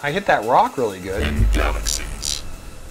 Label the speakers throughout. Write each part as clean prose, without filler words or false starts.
Speaker 1: I hit that rock really good.
Speaker 2: And Galaxies.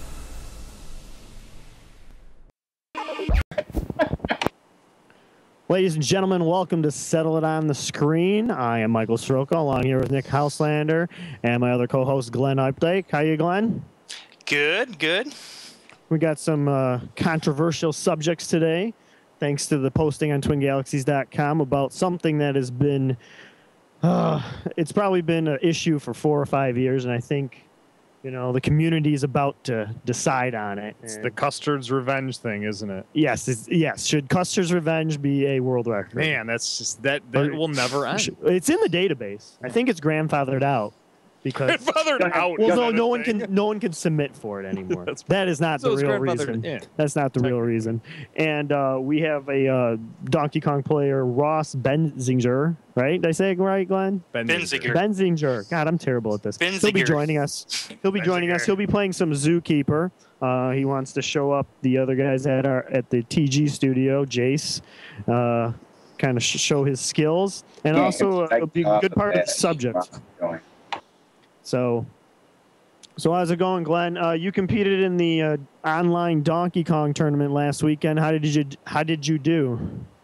Speaker 3: Ladies and gentlemen, welcome to Settle It on the Screen. I am Michael Sroka, along here with Nick Houslander and my other co-host, Glen Updike. How you, Glenn?
Speaker 4: Good, good.
Speaker 3: We got some controversial subjects today, thanks to the posting on twingalaxies.com about something that has been, it's probably been an issue for 4 or 5 years, and I think, you know, the community is about to decide on it.
Speaker 5: It's the Custer's Revenge thing, isn't it?
Speaker 3: Yes, yes. Should Custer's Revenge be a world record?
Speaker 5: Man, that's just that will never end.
Speaker 3: It's in the database. I think it's grandfathered out because
Speaker 5: Grandfathered out.
Speaker 3: Well, no one can submit for it anymore. That is not the real reason. That's not the real reason. And we have a Donkey Kong player, Ross Benzinger. Right? Did I say it right, Glenn?
Speaker 4: Benzinger.
Speaker 3: God, I'm terrible at this.
Speaker 4: Benzinger.
Speaker 3: He'll be joining us. He'll be playing some Zookeeper. He wants to show up the other guys at the TG studio, Jace. Kind of show his skills, and also be a good part of the subject. So how's it going, Glenn? You competed in the online Donkey Kong tournament last weekend. How did you do?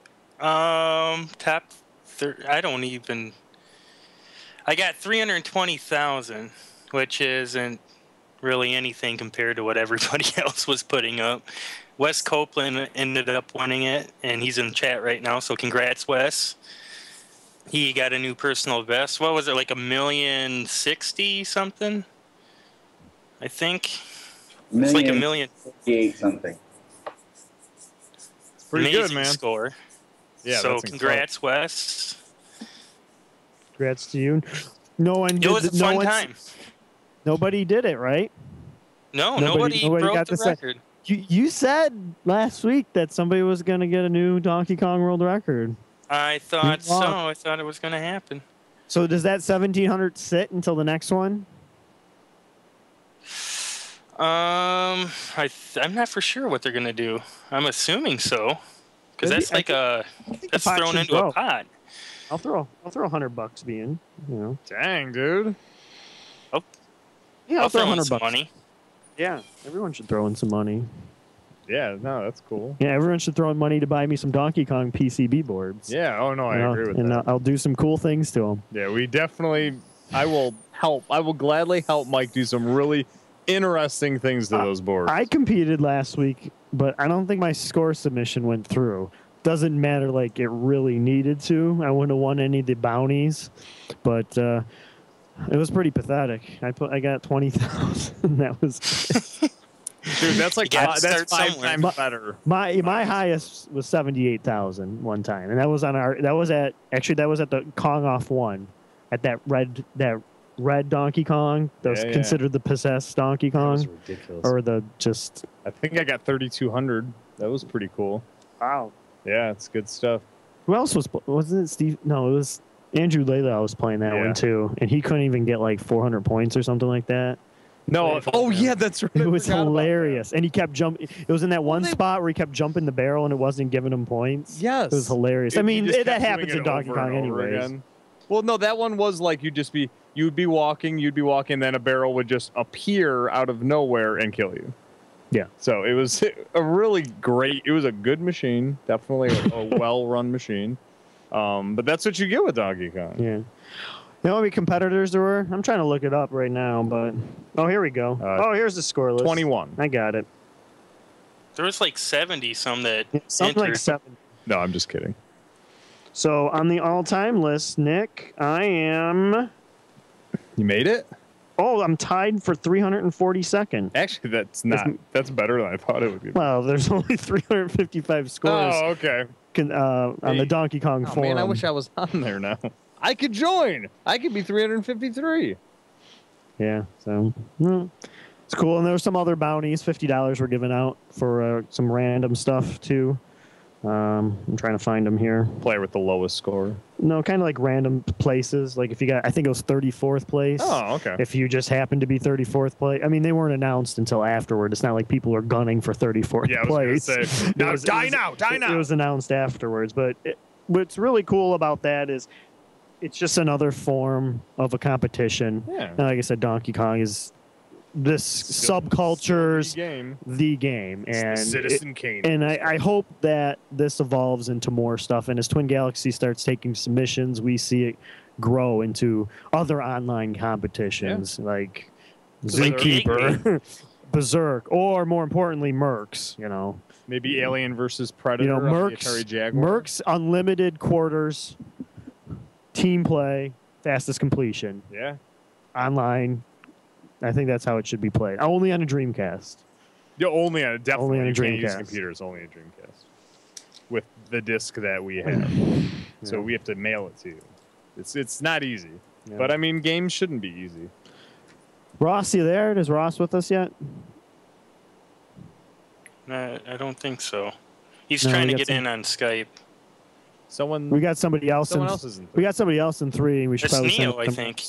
Speaker 4: Top. I got 320,000, which isn't really anything compared to what everybody else was putting up. Wes Copeland ended up winning it, and he's in chat right now. So congrats, Wes. He got a new personal best. What was it, like 1,060,000 something? I think. It's like 1,068
Speaker 6: something.
Speaker 5: It's pretty
Speaker 4: amazing
Speaker 5: good, man.
Speaker 4: Score.
Speaker 5: Yeah.
Speaker 4: So congrats, Wes.
Speaker 3: Congrats to you. No one.
Speaker 4: It was a fun time.
Speaker 3: Nobody did it, right?
Speaker 4: No, nobody broke
Speaker 3: got
Speaker 4: the record.
Speaker 3: You said last week that somebody was going to get a new Donkey Kong world record.
Speaker 4: I thought so. I thought it was going to happen.
Speaker 3: So does that 1,700 sit until the next one?
Speaker 4: I'm not for sure what they're going to do. I'm assuming so, because that's like that's thrown into a pot.
Speaker 3: I'll throw $100 being, you know.
Speaker 5: Dang, dude.
Speaker 4: Oh,
Speaker 3: yeah, I'll throw $100.
Speaker 4: Money.
Speaker 3: Yeah, everyone should throw in some money.
Speaker 5: Yeah, no, that's cool.
Speaker 3: Yeah, everyone should throw in money to buy me some Donkey Kong PCB boards.
Speaker 5: Yeah, oh no, I agree with that.
Speaker 3: And I'll do some cool things to them.
Speaker 5: Yeah, we definitely. I will help. I will gladly help Mike do some really interesting things to those boards.
Speaker 3: I competed last week, but I don't think my score submission went through. Doesn't matter like it really needed to. I wouldn't have won any of the bounties, but it was pretty pathetic. I got 20,000. That was.
Speaker 5: Dude, that's like that's 5 times better.
Speaker 3: My highest was 78,000 one time, and that was at the Kong Off 1 at that red Donkey Kong. That was considered the possessed Donkey Kong.
Speaker 5: That was ridiculous.
Speaker 3: Or
Speaker 5: I think I got 3,200. That was pretty cool.
Speaker 3: Wow.
Speaker 5: Yeah, it's good stuff.
Speaker 3: Who else wasn't it Steve? No, it was Andrew Layla was playing that one too, and he couldn't even get like 400 points or something like that.
Speaker 5: No, yeah, that's right.
Speaker 3: It was hilarious, and he kept jumping. It was in that one spot where he kept jumping the barrel, and it wasn't giving him points.
Speaker 5: Yes,
Speaker 3: it was hilarious. I mean, that happens in Donkey Kong anyways.
Speaker 5: Well, no, that one was like you'd be walking, then a barrel would just appear out of nowhere and kill you.
Speaker 3: Yeah.
Speaker 5: So it was a really great. It was a good machine, definitely a well-run machine. But that's what you get with Donkey Kong.
Speaker 3: Yeah. You know how many competitors there were? I'm trying to look it up right now, but here we go. Here's the score list.
Speaker 5: 21.
Speaker 3: I got it.
Speaker 4: There was like 70 some that
Speaker 3: something like 70.
Speaker 5: No, I'm just kidding.
Speaker 3: So on the all-time list, Nick, I am.
Speaker 5: You made it?
Speaker 3: Oh, I'm tied for 342nd.
Speaker 5: Actually, that's better than I thought it would be.
Speaker 3: Well, there's only 355 scores.
Speaker 5: Oh, okay.
Speaker 3: On the Donkey Kong forum.
Speaker 5: Man, I wish I was on there now. I could join. I could be 353.
Speaker 3: Yeah, so it's cool. And there were some other bounties. $50 were given out for some random stuff too. I'm trying to find them here.
Speaker 5: Player with the lowest score.
Speaker 3: No, kind of like random places. Like if you got, I think it was 34th place.
Speaker 5: Oh, okay.
Speaker 3: If you just happened to be 34th place. I mean, they weren't announced until afterward. It's not like people are gunning for 34th place.
Speaker 5: I was say, die now.
Speaker 3: It was announced afterwards. But what's really cool about that is it's just another form of a competition.
Speaker 5: Yeah.
Speaker 3: And like I said, Donkey Kong is this subculture's the game, and
Speaker 5: Citizen Kane.
Speaker 3: And I hope that this evolves into more stuff. And as Twin Galaxy starts taking submissions, we see it grow into other online competitions like Zookeeper, Berserk, or more importantly, Mercs. You know,
Speaker 5: maybe Alien versus Predator.
Speaker 3: You know, Mercs Unlimited Quarters, team play, fastest completion.
Speaker 5: Yeah,
Speaker 3: online. I think that's how it should be played. Only on a Dreamcast.
Speaker 5: Yeah, only on a
Speaker 3: Dreamcast.
Speaker 5: Computers, only a Dreamcast. With the disc that we have, so we have to mail it to you. It's not easy, but I mean, games shouldn't be easy. Ross, you there? Is Ross with us yet?
Speaker 4: No, I don't think so. He's trying to get in on Skype.
Speaker 3: We got somebody else. We got somebody else in 3. We should probably
Speaker 4: Neo, I think.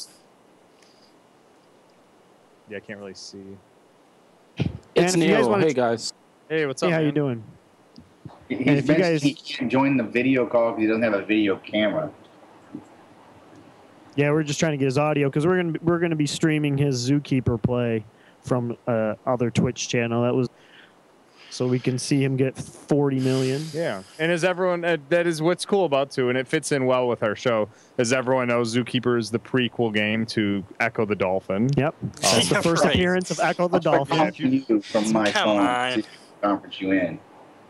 Speaker 5: Yeah, I can't really see.
Speaker 1: It's Neil. Hey, guys.
Speaker 5: Hey, what's up,
Speaker 3: How
Speaker 5: man?
Speaker 3: you doing?
Speaker 2: He can't join the video call because he doesn't have a video camera.
Speaker 3: Yeah, we're just trying to get his audio because we're gonna be streaming his Zookeeper play from other Twitch channel. That was so we can see him get 40 million.
Speaker 5: Yeah, and as everyone that is what's cool about too, and it fits in well with our show. As everyone knows, Zookeeper is the prequel game to Echo the Dolphin.
Speaker 3: Yep, that's the first appearance of Echo the Dolphin.
Speaker 2: You from my phone to conference you in.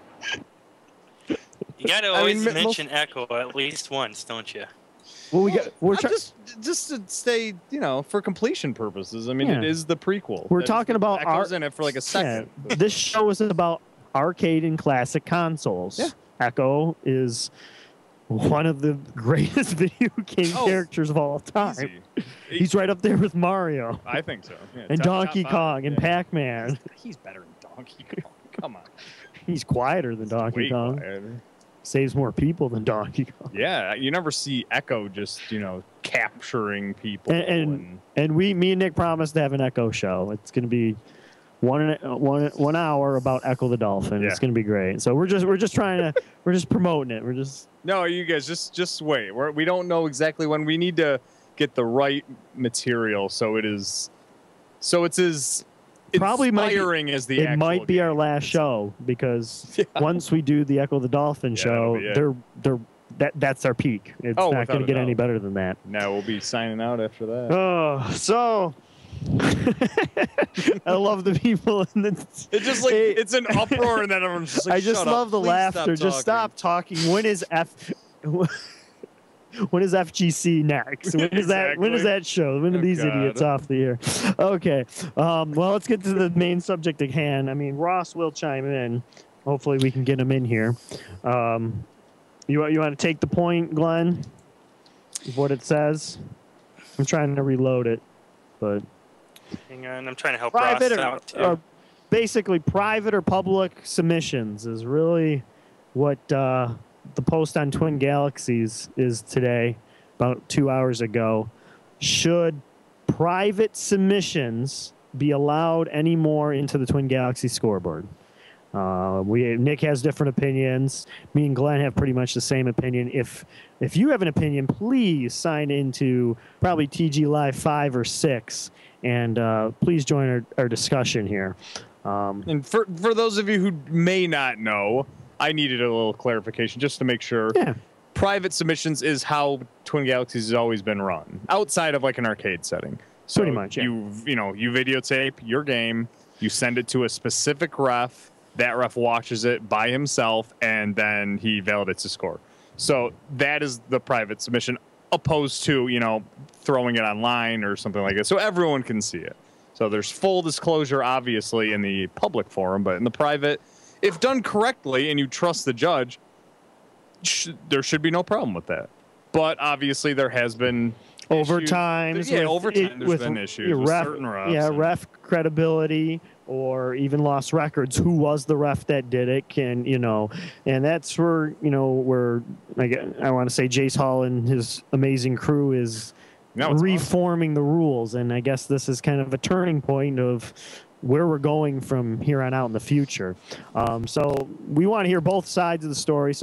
Speaker 4: You gotta always mention Echo at least once, don't you?
Speaker 3: Well, we're
Speaker 5: just to stay, for completion purposes. I mean, it is the prequel.
Speaker 3: We're talking about
Speaker 5: Echo's in it for like a second.
Speaker 3: Yeah, this show is about arcade and classic consoles. Yeah. Echo is one of the greatest video game characters of all time.
Speaker 5: Easy.
Speaker 3: He's right up there with Mario.
Speaker 5: I think so. Yeah,
Speaker 3: and Donkey Kong and Pac-Man.
Speaker 5: He's better than Donkey Kong. Come on.
Speaker 3: He's quieter than Donkey Kong.
Speaker 5: Quieter.
Speaker 3: Saves more people than Donkey Kong.
Speaker 5: Yeah, you never see Echo just, capturing people.
Speaker 3: And me and Nick promised to have an Echo show. It's going to be one hour about Echo the Dolphin. Yeah. It's going to be great. So we're just trying to we're just promoting it.
Speaker 5: No, you guys just wait. We don't know exactly when. We need to get the right material so it's as
Speaker 3: probably
Speaker 5: inspiring as the
Speaker 3: it might be our last show because once we do the Echo the Dolphin show, that's our peak. It's not going to get any better than that.
Speaker 5: No, we'll be signing out after that.
Speaker 3: Oh, so I love the people in the.
Speaker 5: It's just like it's an uproar and then everyone's just like,
Speaker 3: I just love the laughter. Just stop talking. When is When is FGC next? When is that? When is that show? When are these idiots off the air? Okay. Well, let's get to the main subject at hand. I mean, Ross will chime in. Hopefully, we can get him in here. You want to take the point, Glenn? Of what it says? I'm trying to reload it, but
Speaker 4: hang on. I'm trying to help Ross out too.
Speaker 3: Basically, private or public submissions is really what. The post on Twin Galaxies is today, about 2 hours ago. Should private submissions be allowed anymore into the Twin Galaxy scoreboard? Nick has different opinions. Me and Glenn have pretty much the same opinion. If you have an opinion, please sign into probably TG Live 5 or 6, and please join our discussion here.
Speaker 5: And for those of you who may not know, I needed a little clarification just to make sure.
Speaker 3: Yeah.
Speaker 5: Private submissions is how Twin Galaxies has always been run, outside of like an arcade setting. So
Speaker 3: pretty much, yeah.
Speaker 5: You videotape your game, you send it to a specific ref, that ref watches it by himself, and then he validates the score. So that is the private submission, opposed to, throwing it online or something like that, so everyone can see it. So there's full disclosure, obviously, in the public forum, but in the private, if done correctly and you trust the judge, there should be no problem with that. But obviously, there has been
Speaker 3: over time.
Speaker 5: Yeah, over time, there's been issues with certain refs.
Speaker 3: Yeah, ref credibility or even lost records. Who was the ref that did it? And that's where where I want to say Jace Hall and his amazing crew is reforming the rules, and I guess this is kind of a turning point of where we're going from here on out in the future. So we want to hear both sides of the story. So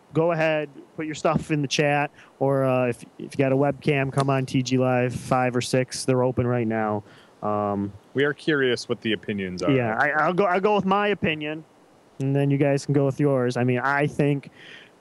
Speaker 3: go ahead, put your stuff in the chat, or if you got a webcam, come on TG Live 5 or 6. They're open right now.
Speaker 5: We are curious what the opinions are.
Speaker 3: Yeah, I'll go with my opinion, and then you guys can go with yours. I mean, I think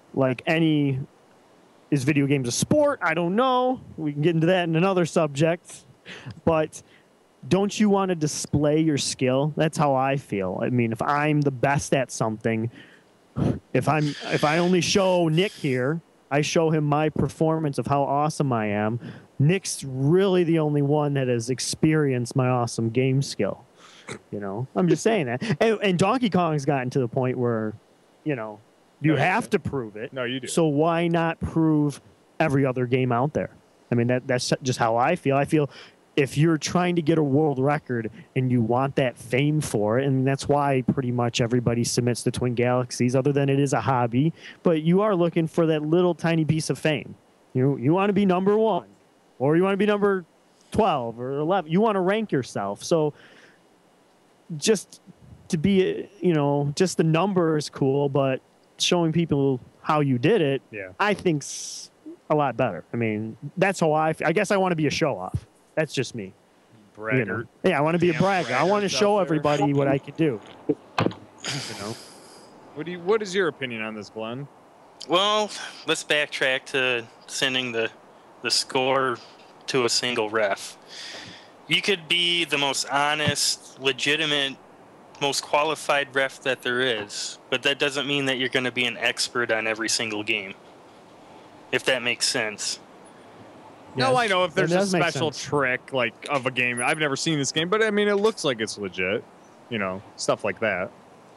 Speaker 3: is video games a sport? I don't know. We can get into that in another subject, but don't you want to display your skill? That's how I feel. I mean, if I'm the best at something, if I only show Nick here, I show him my performance of how awesome I am. Nick's really the only one that has experienced my awesome game skill. You know, I'm just saying that. And Donkey Kong's gotten to the point where, you know, you have to prove it.
Speaker 5: No, you do.
Speaker 3: So why not prove every other game out there? I mean, that's just how I feel. I feel if you're trying to get a world record and you want that fame for it, and that's why pretty much everybody submits to Twin Galaxies, other than it is a hobby, but you are looking for that little tiny piece of fame. You want to be number 1, or you want to be number 12 or 11. You want to rank yourself. So just to be, you know, just the number is cool, but showing people how you did it, I think's a lot better. I mean, that's how I guess I want to be a show-off. That's just me.
Speaker 5: Bragger.
Speaker 3: You know? Yeah, I want to be a bragger. I want to show everybody what I can do. You know.
Speaker 5: What is your opinion on this, Glenn?
Speaker 4: Well, let's backtrack to sending the score to a single ref. You could be the most honest, legitimate, most qualified ref that there is, but that doesn't mean that you're going to be an expert on every single game, if that makes sense.
Speaker 5: No, I know if there's a special trick like of a game. I've never seen this game, but I mean, it looks like it's legit. You know, stuff like that.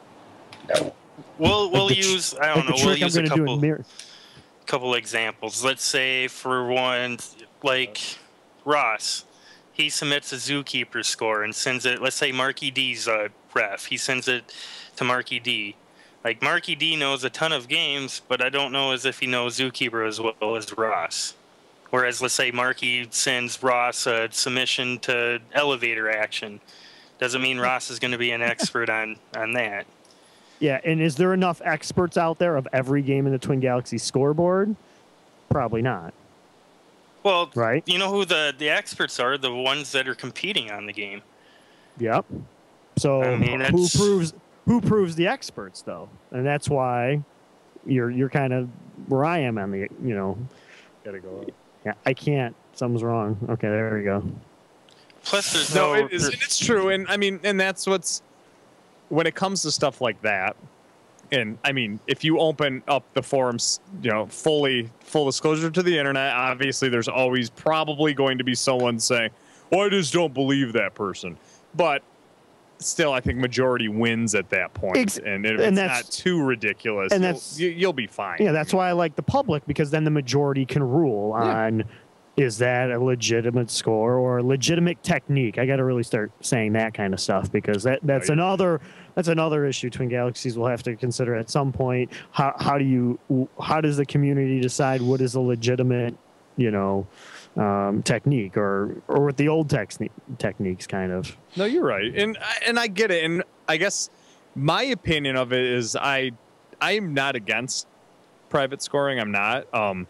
Speaker 4: We'll use, I don't know, we'll use a couple examples. Let's say for one, like Ross, he submits a Zookeeper score and sends it. Let's say Marky D's a ref. He sends it to Marky D. Like Marky D knows a ton of games, but I don't know as if he knows Zookeeper as well as Ross. Whereas, let's say Marky sends Ross a submission to Elevator Action. Doesn't mean Ross is going to be an expert on that.
Speaker 3: Yeah, and is there enough experts out there of every game in the Twin Galaxies scoreboard? Probably not.
Speaker 4: Well,
Speaker 3: right?
Speaker 4: You know who the experts are? The ones that are competing on the game.
Speaker 3: Yep. So I mean, who proves the experts, though? And that's why you're kind of where I am on the, you know.
Speaker 5: Gotta go up.
Speaker 3: Yeah, I can't. Something's wrong. Okay, there we go.
Speaker 4: Plus, there's
Speaker 5: it's true, and I mean, and that's what's when it comes to stuff like that. And I mean, if you open up the forums, you know, full disclosure to the internet, obviously, there's always probably going to be someone saying, "Well, I just don't believe that person," but still, I think majority wins at that point, and if it's not too ridiculous, and you'll be fine.
Speaker 3: Yeah, that's why I like the public, because then the majority can rule on is that a legitimate score or a legitimate technique. I got to really start saying that kind of stuff, because that's another issue Twin Galaxies will have to consider at some point. How does the community decide what is a legitimate, you know, technique or with the old techniques kind of.
Speaker 5: No, you're right, and I get it, and I guess my opinion of it is I am not against private scoring. I'm not,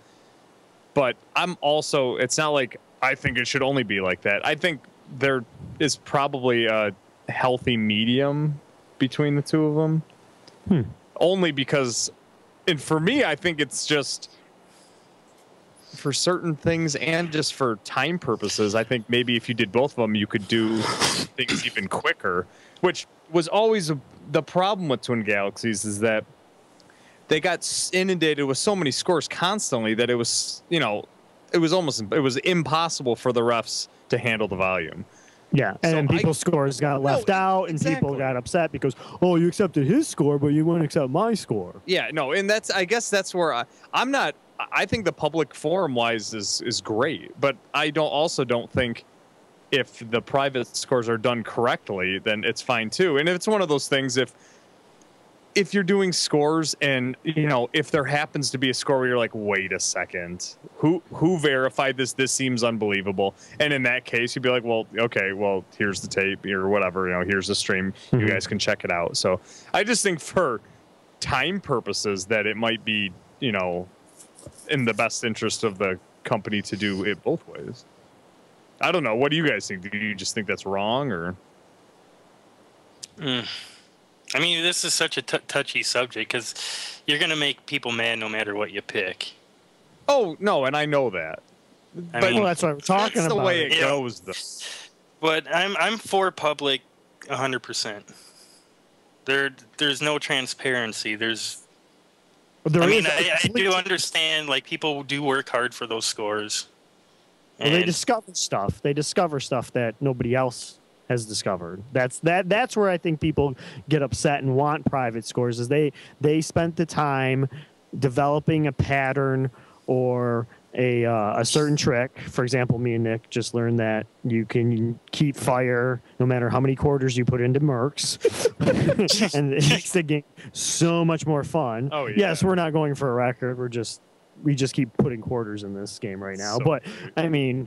Speaker 5: but I'm also. It's not like I think it should only be like that. I think there is probably a healthy medium between the two of them. Only because, and for me, I think it's just. For certain things and just for time purposes, I think maybe if you did both of them, you could do things even quicker, which was always the problem with Twin Galaxies, is that they got inundated with so many scores constantly that it was, you know, it was impossible for the refs to handle the volume.
Speaker 3: Yeah, and people's scores got left out, and people got upset because, oh, you accepted his score, but you wouldn't accept my score.
Speaker 5: Yeah, no, and I guess that's where I'm not. I think the public forum-wise is great, but I don't think if the private scores are done correctly, then it's fine too. And it's one of those things, if you're doing scores and, you know, if there happens to be a score where you're like, wait a second, who verified this? This seems unbelievable. And in that case, you'd be like, well, okay, well, here's the tape or whatever, you know, here's the stream. You guys can check it out. So I just think for time purposes that it might be you know, in the best interest of the company to do it both ways. I don't know. What do you guys think? Do you just think that's wrong, or?
Speaker 4: I mean, this is such a touchy subject because you're going to make people mad no matter what you pick.
Speaker 5: Oh, no, and I know that.
Speaker 3: But well, that's what we're talking about.
Speaker 5: That's the way it goes, though.
Speaker 4: But I'm for public 100%. There's no transparency. I do understand, like, people do work hard for those scores.
Speaker 3: Well, they discover stuff. They discover stuff that nobody else has discovered. That's where I think people get upset and want private scores, is they spent the time developing a pattern or a certain trick. For example, me and Nick just learned that you can keep fire no matter how many quarters you put into mercs. And it makes the game so much more fun.
Speaker 5: Oh, yeah.
Speaker 3: Yes, we're not going for a record. We just keep putting quarters in this game right now.
Speaker 5: So
Speaker 3: but I mean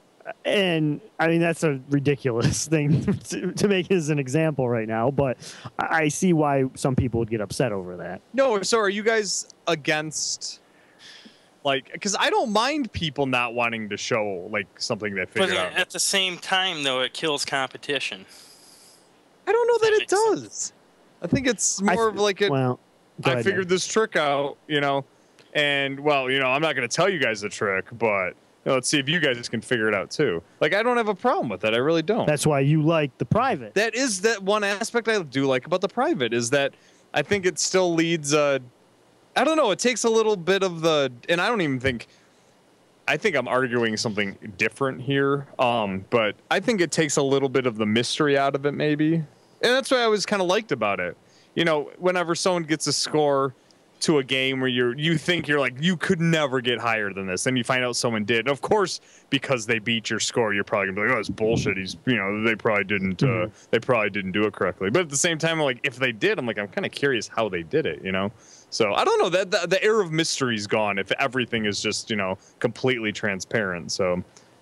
Speaker 3: that's a ridiculous thing to make as an example right now, but I see why some people would get upset over that.
Speaker 5: No, so are you guys against, like, because I don't mind people not wanting to show, like, something they figured out.
Speaker 4: At the same time, though, it kills competition.
Speaker 5: I don't know that it does. I think it's more of like I figured this trick out, you know, and, well, you know, I'm not going to tell you guys the trick, but let's see if you guys can figure it out too. Like, I don't have a problem with that. I really don't.
Speaker 3: That's why you like the private.
Speaker 5: That is that one aspect I do like about the private, is that I think it still leads I don't know, it takes a little bit of the, and I think I'm arguing something different here. But I think it takes a little bit of the mystery out of it, maybe. And that's what I always kind of liked about it. You know, whenever someone gets a score to a game where you think you're like, you could never get higher than this, then you find out someone did. Of course, because they beat your score, you're probably gonna be like, oh, it's bullshit. They probably didn't do it correctly. But at the same time, like, if they did, I'm like, I'm kind of curious how they did it, you know. So I don't know, that the air of mystery's gone if everything is just, you know, completely transparent. So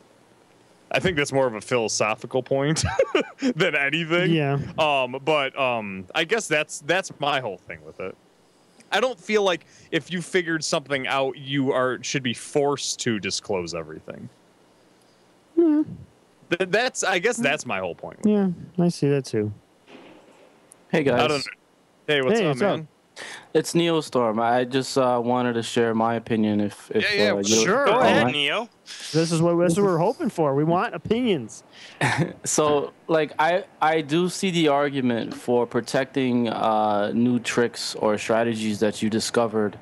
Speaker 5: I think that's more of a philosophical point than anything.
Speaker 3: Yeah.
Speaker 5: But I guess that's my whole thing with it. I don't feel like if you figured something out, you should be forced to disclose everything.
Speaker 3: Yeah.
Speaker 5: I guess that's my whole point.
Speaker 3: Yeah, I see that too.
Speaker 1: Hey guys.
Speaker 5: Hey, what's up, man?
Speaker 1: It's Neostorm. I just wanted to share my opinion. If
Speaker 3: sure.
Speaker 4: Go ahead, Neo.
Speaker 3: This is what we're hoping for. We want opinions.
Speaker 1: So, like, I do see the argument for protecting new tricks or strategies that you discovered.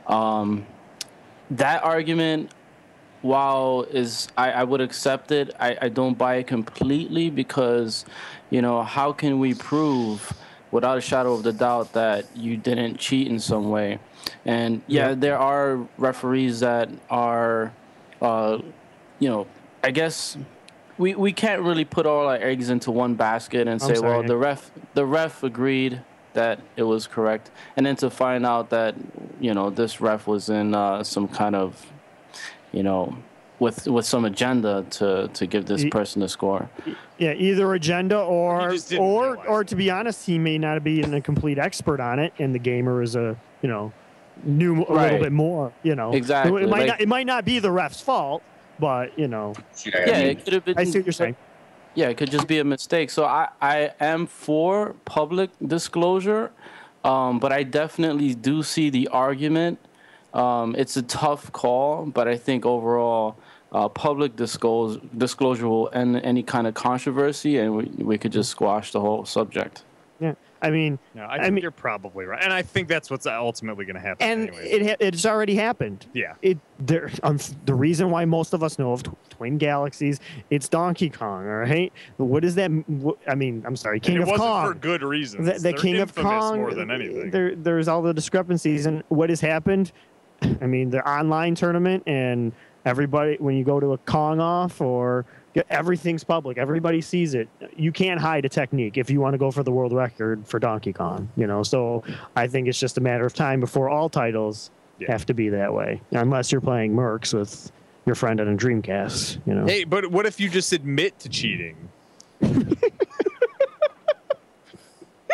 Speaker 1: That argument, while I would accept it, I don't buy it completely, because, you know, how can we prove without a shadow of the doubt that you didn't cheat in some way? And there are referees that are, you know, I guess we can't really put all our eggs into one basket and say, well, the ref agreed that it was correct, and then to find out that, you know, this ref was in some kind of, you know, with some agenda to give this person a score.
Speaker 3: Yeah, either agenda or to be honest, he may not be a complete expert on it, and the gamer is knew a little bit more. You know,
Speaker 1: exactly.
Speaker 3: It might not be the ref's fault, but you know.
Speaker 1: Yeah, it could have been.
Speaker 3: I see what you're saying.
Speaker 1: Yeah, it could just be a mistake. So I am for public disclosure, but I definitely do see the argument. It's a tough call, but I think overall, public disclosure will end any kind of controversy, and we could just squash the whole subject.
Speaker 3: Yeah, I mean,
Speaker 5: I think you're probably right, and I think that's what's ultimately going to happen.
Speaker 3: And
Speaker 5: anyway.
Speaker 3: It's already happened.
Speaker 5: Yeah.
Speaker 3: The reason why most of us know of Twin Galaxies, it's Donkey Kong. All right, what is that? I mean, I'm sorry, King of Kong. It wasn't
Speaker 5: for good reasons.
Speaker 3: The King of Kong,
Speaker 5: more than anything.
Speaker 3: There's all the discrepancies, and what has happened? I mean, the online tournament, and everybody, when you go to a Kong off, or everything's public, everybody sees it. You can't hide a technique if you want to go for the world record for Donkey Kong, you know. So I think it's just a matter of time before all titles have to be that way, unless you're playing Mercs with your friend on a Dreamcast, you know.
Speaker 5: Hey, but what if you just admit to cheating?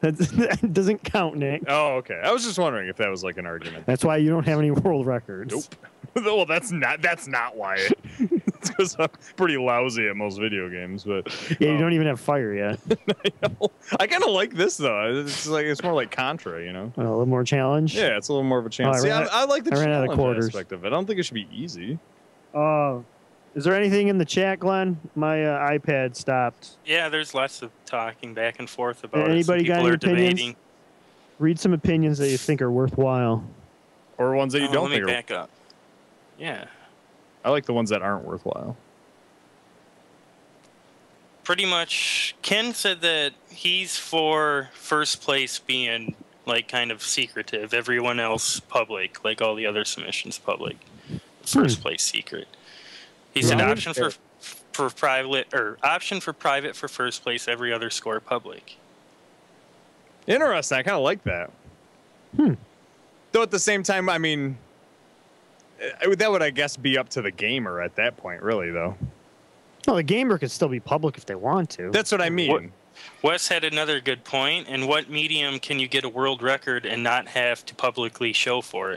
Speaker 3: That doesn't count, Nick.
Speaker 5: Oh, okay. I was just wondering if that was like an argument.
Speaker 3: That's why you don't have any world records.
Speaker 5: Nope. Well, that's not why. It's because I'm pretty lousy at most video games. But
Speaker 3: yeah, you don't even have fire yet.
Speaker 5: I know. I kind of like this though. It's more like Contra, you know.
Speaker 3: A little more challenge.
Speaker 5: Yeah, it's a little more of a challenge. I like the challenge aspect of it. I don't think it should be easy.
Speaker 3: Is there anything in the chat, Glenn? My iPad stopped.
Speaker 4: Yeah, there's lots of talking back and forth about
Speaker 3: anybody
Speaker 4: it.
Speaker 3: got any opinions?
Speaker 4: Debating.
Speaker 3: Read some opinions that you think are worthwhile.
Speaker 5: Or ones that you don't think
Speaker 4: are. Let me back up. Yeah.
Speaker 5: I like the ones that aren't worthwhile.
Speaker 4: Pretty much, Ken said that he's for first place being like kind of secretive, everyone else public, like all the other submissions public. First place secret. He said option for private or option for private for first place, every other score public.
Speaker 5: Interesting. I kind of like that. Though at the same time, I mean, that would, I guess, be up to the gamer at that point, really, though.
Speaker 3: Well, the gamer could still be public if they want to.
Speaker 5: That's what I mean.
Speaker 4: Wes had another good point. In what medium can you get a world record and not have to publicly show for it?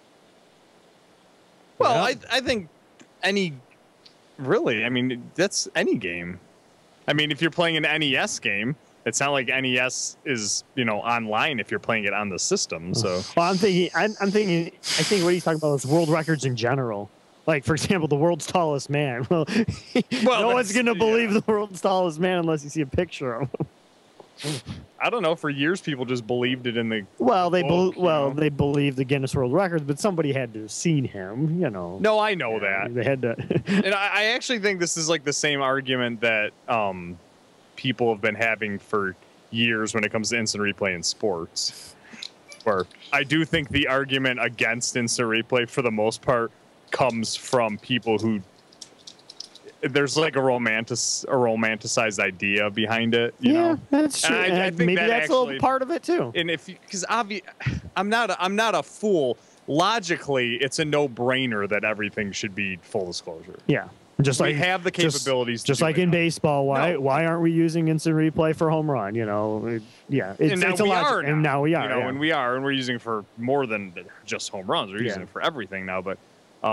Speaker 5: Well, I think any... Really, I mean, that's any game. I mean, if you're playing an NES game, it's not like NES is, you know, online if you're playing it on the system. So,
Speaker 3: well, I think what he's talking about is world records in general. Like, for example, the world's tallest man. Well, no one's gonna believe the world's tallest man unless you see a picture of him.
Speaker 5: I don't know. For years, people just believed it in the.
Speaker 3: Well, they believed the Guinness World Records, but somebody had to have seen him. You know.
Speaker 5: No, I know that.
Speaker 3: They had to.
Speaker 5: And I actually think this is like the same argument that people have been having for years when it comes to instant replay in sports. Where I do think the argument against instant replay, for the most part, comes from people who. There's like a romanticized idea behind it. You know?
Speaker 3: That's true.
Speaker 5: I think
Speaker 3: maybe
Speaker 5: that
Speaker 3: that's a little part of it too.
Speaker 5: And because I'm not a fool. Logically, it's a no-brainer that everything should be full disclosure.
Speaker 3: Yeah, just like
Speaker 5: we have the capabilities.
Speaker 3: Just like in baseball, why aren't we using instant replay for home run? You know, it's a logic. And now we are.
Speaker 5: You know, and we are, and we're using it for more than just home runs. We're using it for everything now. But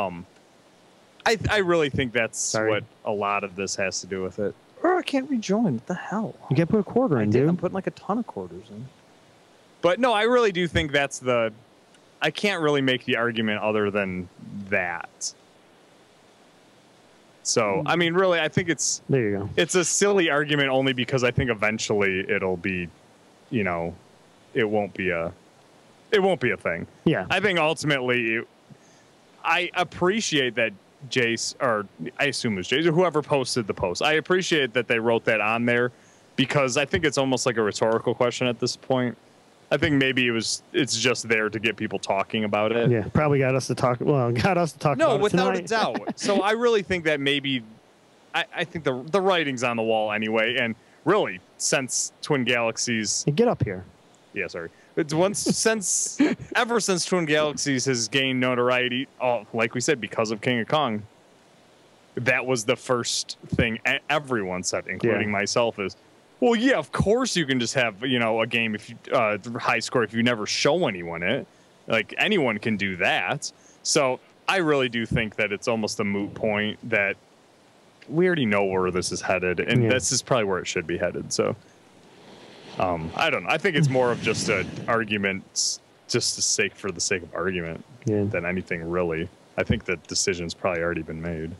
Speaker 5: I really think that's what a lot of this has to do with it. Or I can't rejoin. What the hell?
Speaker 3: You can't put a quarter in, dude.
Speaker 5: I'm putting like a ton of quarters in. But no, I really do think that's the... I can't really make the argument other than that. So, I mean, really, I think it's...
Speaker 3: There you go.
Speaker 5: It's a silly argument only because I think eventually it'll be, you know, it won't be a thing.
Speaker 3: Yeah.
Speaker 5: I think ultimately, I appreciate that Jace, or I assume it was Jace, or whoever posted the post. I appreciate that they wrote that on there because I think it's almost like a rhetorical question at this point. I think maybe it's just there to get people talking about it.
Speaker 3: Yeah, probably got us to talk. Well, got us to talk.
Speaker 5: No,
Speaker 3: about
Speaker 5: without
Speaker 3: it
Speaker 5: a doubt. So I really think that maybe, I think the writing's on the wall anyway. And really, since Twin Galaxies,
Speaker 3: get up here.
Speaker 5: Yeah, sorry. It's ever since Twin Galaxies has gained notoriety, like we said, because of King of Kong. That was the first thing everyone said, including myself, is, well, yeah, of course you can just have, you know, a game if you high score if you never show anyone it. Like, anyone can do that. So I really do think that it's almost a moot point that we already know where this is headed, and this is probably where it should be headed. So I don't know. I think it's more of just an argument, just for the sake of argument, than anything really. I think the decision's probably already been made.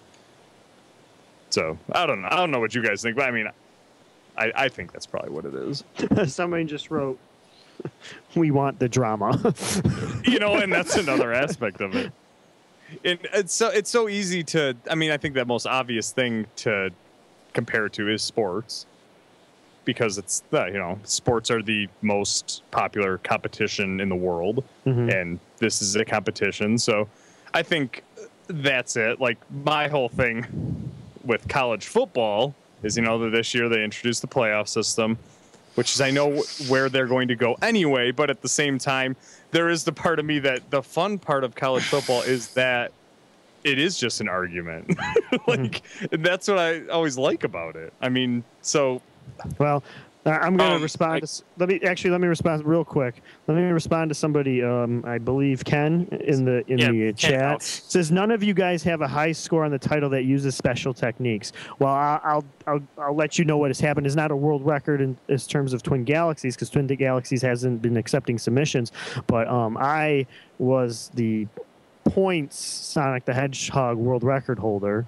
Speaker 5: So I don't know. I don't know what you guys think, but I mean, I think that's probably what it is.
Speaker 3: Somebody just wrote, "We want the drama."
Speaker 5: You know, and that's another aspect of it. And it's so easy to. I mean, I think the most obvious thing to compare it to is sports, because it's sports are the most popular competition in the world, and this is a competition. So I think that's it. Like, my whole thing with college football is, you know, that this year they introduced the playoff system, which is, I know where they're going to go anyway, but at the same time, there is the part of me that the fun part of college football is that it is just an argument. Like, that's what I always like about it. I mean, so...
Speaker 3: Well, I'm going to respond. Let me respond real quick. Let me respond to somebody. I believe Ken in the chat. It says none of you guys have a high score on the title that uses special techniques. Well, I'll let you know what has happened. It's not a world record in terms of Twin Galaxies, because Twin Galaxies hasn't been accepting submissions. But I was the points Sonic the Hedgehog world record holder.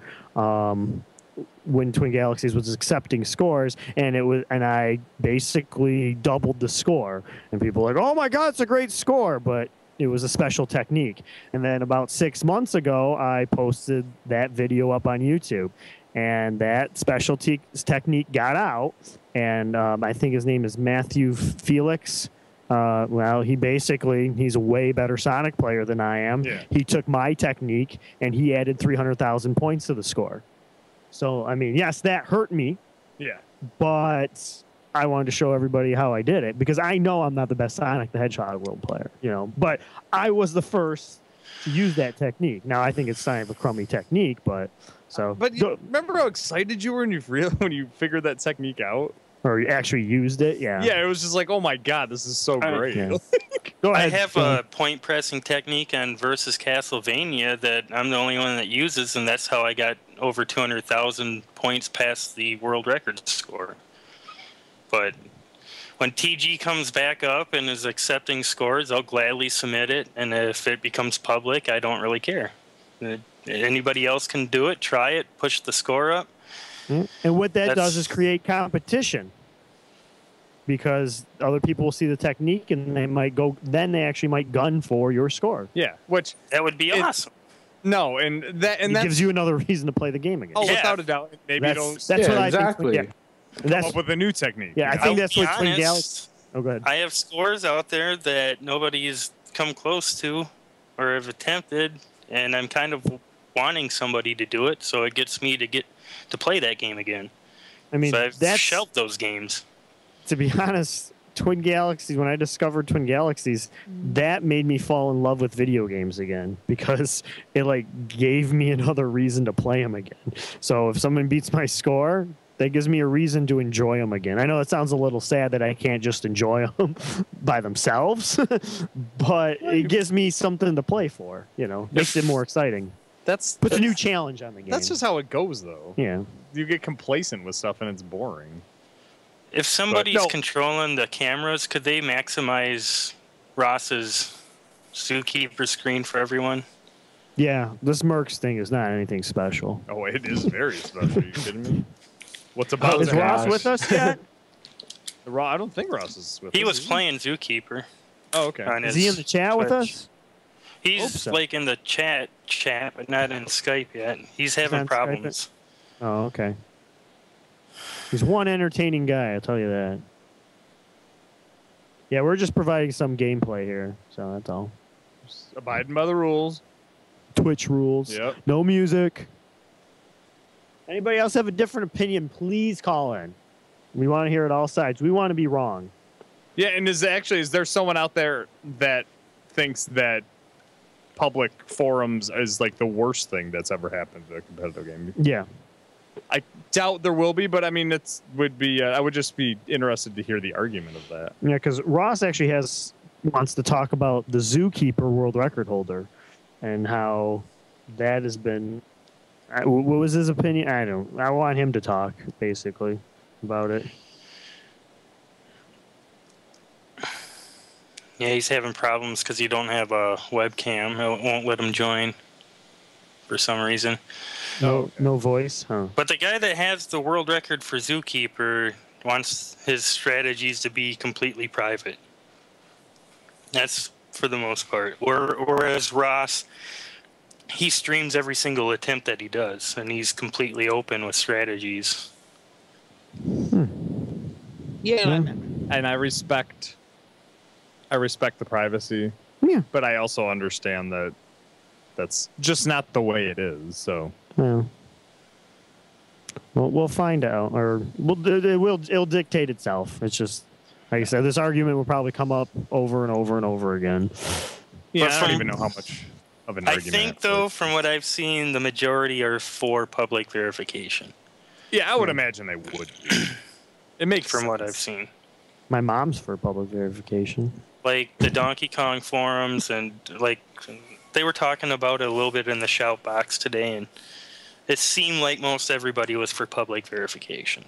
Speaker 3: When Twin Galaxies was accepting scores, and I basically doubled the score, and people were like, "Oh my God, it's a great score!" But it was a special technique. And then about 6 months ago, I posted that video up on YouTube, and that special technique got out. And I think his name is Matthew Felix. Well, he's a way better Sonic player than I am.
Speaker 5: Yeah.
Speaker 3: He took my technique and he added 300,000 points to the score. So, I mean, yes, that hurt me.
Speaker 5: Yeah.
Speaker 3: But I wanted to show everybody how I did it, because I know I'm not the best Sonic the Hedgehog world player, But I was the first to use that technique. Now, I think it's kind of a crummy technique, but so.
Speaker 5: But remember how excited you were when you figured that technique out?
Speaker 3: Or you actually used it? Yeah.
Speaker 5: Yeah, it was just like, oh my God, this is so great.
Speaker 3: Yeah. Go ahead.
Speaker 4: I have a point pressing technique on versus Castlevania that I'm the only one that uses, and that's how I got over 200,000 points past the world record score. But when TG comes back up and is accepting scores, I'll gladly submit it, and if it becomes public, I don't really care. Anybody else can do it, try it, push the score up.
Speaker 3: And what that does is create competition, because other people will see the technique and they actually might gun for your score.
Speaker 5: Yeah,
Speaker 4: that would be awesome.
Speaker 5: No, and that
Speaker 3: gives you another reason to play the game again.
Speaker 5: Oh, without a doubt. Maybe
Speaker 3: that's what I
Speaker 2: exactly.
Speaker 3: think. Yeah.
Speaker 5: Come up with a new technique.
Speaker 3: Yeah, I think that's what Twin Galaxies. Oh, go ahead.
Speaker 4: I have scores out there that nobody's come close to or have attempted, and I'm kind of wanting somebody to do it, so it gets me to play that game again.
Speaker 3: I mean,
Speaker 4: so I've shelved those games.
Speaker 3: To be honest, Twin Galaxies, when I discovered Twin Galaxies, that made me fall in love with video games again, because it gave me another reason to play them again. So if someone beats my score, that gives me a reason to enjoy them again. I know it sounds a little sad that I can't just enjoy them by themselves, but it gives me something to play for, makes it more exciting. Puts a new challenge on the game.
Speaker 5: That's just how it goes, though.
Speaker 3: Yeah.
Speaker 5: You get complacent with stuff and it's boring.
Speaker 4: If somebody's controlling the cameras, could they maximize Ross's Zookeeper screen for everyone?
Speaker 3: Yeah, this Mercs thing is not anything special.
Speaker 5: Oh, it is very special. Are you kidding me? What's about
Speaker 3: is Ross with us yet?
Speaker 5: I don't think Ross is with us.
Speaker 4: He was playing Zookeeper.
Speaker 5: Oh, okay.
Speaker 3: Is he in the chat with us?
Speaker 4: He's in the chat, but not in Skype yet. He's having problems.
Speaker 3: Oh, okay. He's one entertaining guy, I'll tell you that. Yeah, we're just providing some gameplay here, so that's all.
Speaker 5: Just abiding by the rules.
Speaker 3: Twitch rules.
Speaker 5: Yep.
Speaker 3: No music. Anybody else have a different opinion, please call in. We want to hear it all sides. We want to be wrong.
Speaker 5: Yeah, and is there someone out there that thinks that public forums is the worst thing that's ever happened to a competitive game?
Speaker 3: Yeah.
Speaker 5: I doubt there will be, but I mean, I would just be interested to hear the argument of that.
Speaker 3: Yeah, because Ross actually wants to talk about the Zookeeper world record holder and how that has been. What was his opinion? I want him to talk basically about it.
Speaker 4: Yeah, he's having problems because you don't have a webcam. It won't let him join for some reason.
Speaker 3: No voice, huh?
Speaker 4: But the guy that has the world record for Zookeeper wants his strategies to be completely private. That's for the most part. Whereas Ross, he streams every single attempt that he does, and he's completely open with strategies.
Speaker 5: Yeah, and I respect the privacy.
Speaker 3: Yeah,
Speaker 5: but I also understand that that's just not the way it is. So,
Speaker 3: well, we'll find out, or it'll dictate itself. It's just like I said, this argument will probably come up over and over and over again.
Speaker 5: Yeah, I don't even know how much of an argument.
Speaker 4: I think, though, from what I've seen, the majority are for public verification.
Speaker 5: Yeah, I would imagine they would. It makes
Speaker 4: from
Speaker 5: sense.
Speaker 4: what I've seen.
Speaker 3: My mom's for public verification.
Speaker 4: Like the Donkey Kong forums, and like they were talking about it a little bit in the shout box today, and it seemed like most everybody was for public verification.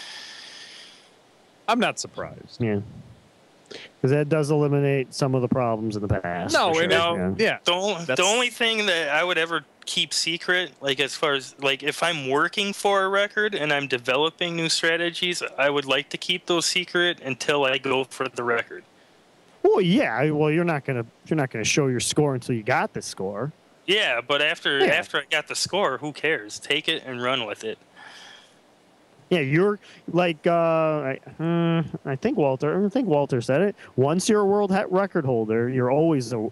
Speaker 5: I'm not surprised.
Speaker 3: Yeah. Because that does eliminate some of the problems in the past.
Speaker 5: No,
Speaker 3: for sure.
Speaker 5: yeah.
Speaker 4: The only thing that I would ever keep secret, like as far as like if I'm working for a record and I'm developing new strategies, I would like to keep those secret until I go for the record.
Speaker 3: Well, yeah. Well, you're not gonna show your score until you got the score.
Speaker 4: Yeah, but after I got the score, who cares? Take it and run with it.
Speaker 3: Yeah, you're like I think Walter said it. Once you're a world record holder, you always are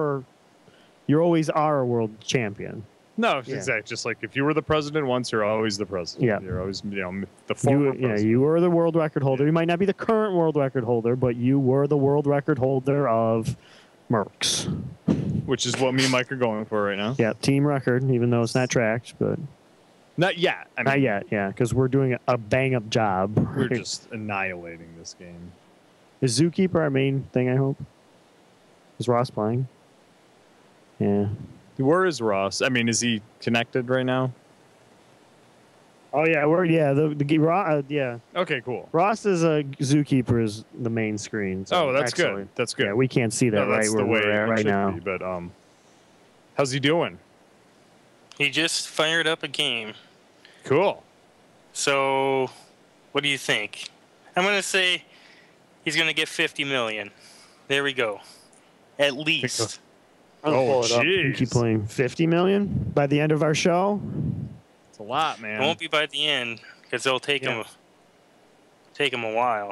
Speaker 3: a world champion.
Speaker 5: No, exactly. Just like if you were the president once, you're always the president.
Speaker 3: Yeah.
Speaker 5: You're always, the former president.
Speaker 3: Yeah, you were the world record holder. You might not be the current world record holder, but you were the world record holder of Mercs.
Speaker 5: Which is what me and Mike are going for right now.
Speaker 3: Yeah, team record, even though it's not tracked, but...
Speaker 5: Not yet.
Speaker 3: Not yet, yeah, because we're doing a bang-up job.
Speaker 5: We're just annihilating this game.
Speaker 3: Is Zookeeper our main thing, I hope? Is Ross playing? Yeah.
Speaker 5: Where is Ross? I mean, is he connected right now?
Speaker 3: Oh, yeah, yeah.
Speaker 5: Okay, cool.
Speaker 3: Ross is a Zookeeper is the main screen. So
Speaker 5: that's good. That's good.
Speaker 3: Yeah, we can't see that right where we're at right now.
Speaker 5: Be, but how's he doing?
Speaker 4: He just fired up a game.
Speaker 5: Cool.
Speaker 4: So, what do you think? I'm going to say he's going to get 50 million. There we go. At least.
Speaker 5: Oh, jeez.
Speaker 3: Keep playing 50 million by the end of our show.
Speaker 5: It's a lot, man.
Speaker 4: It won't be by the end because it'll take him a while.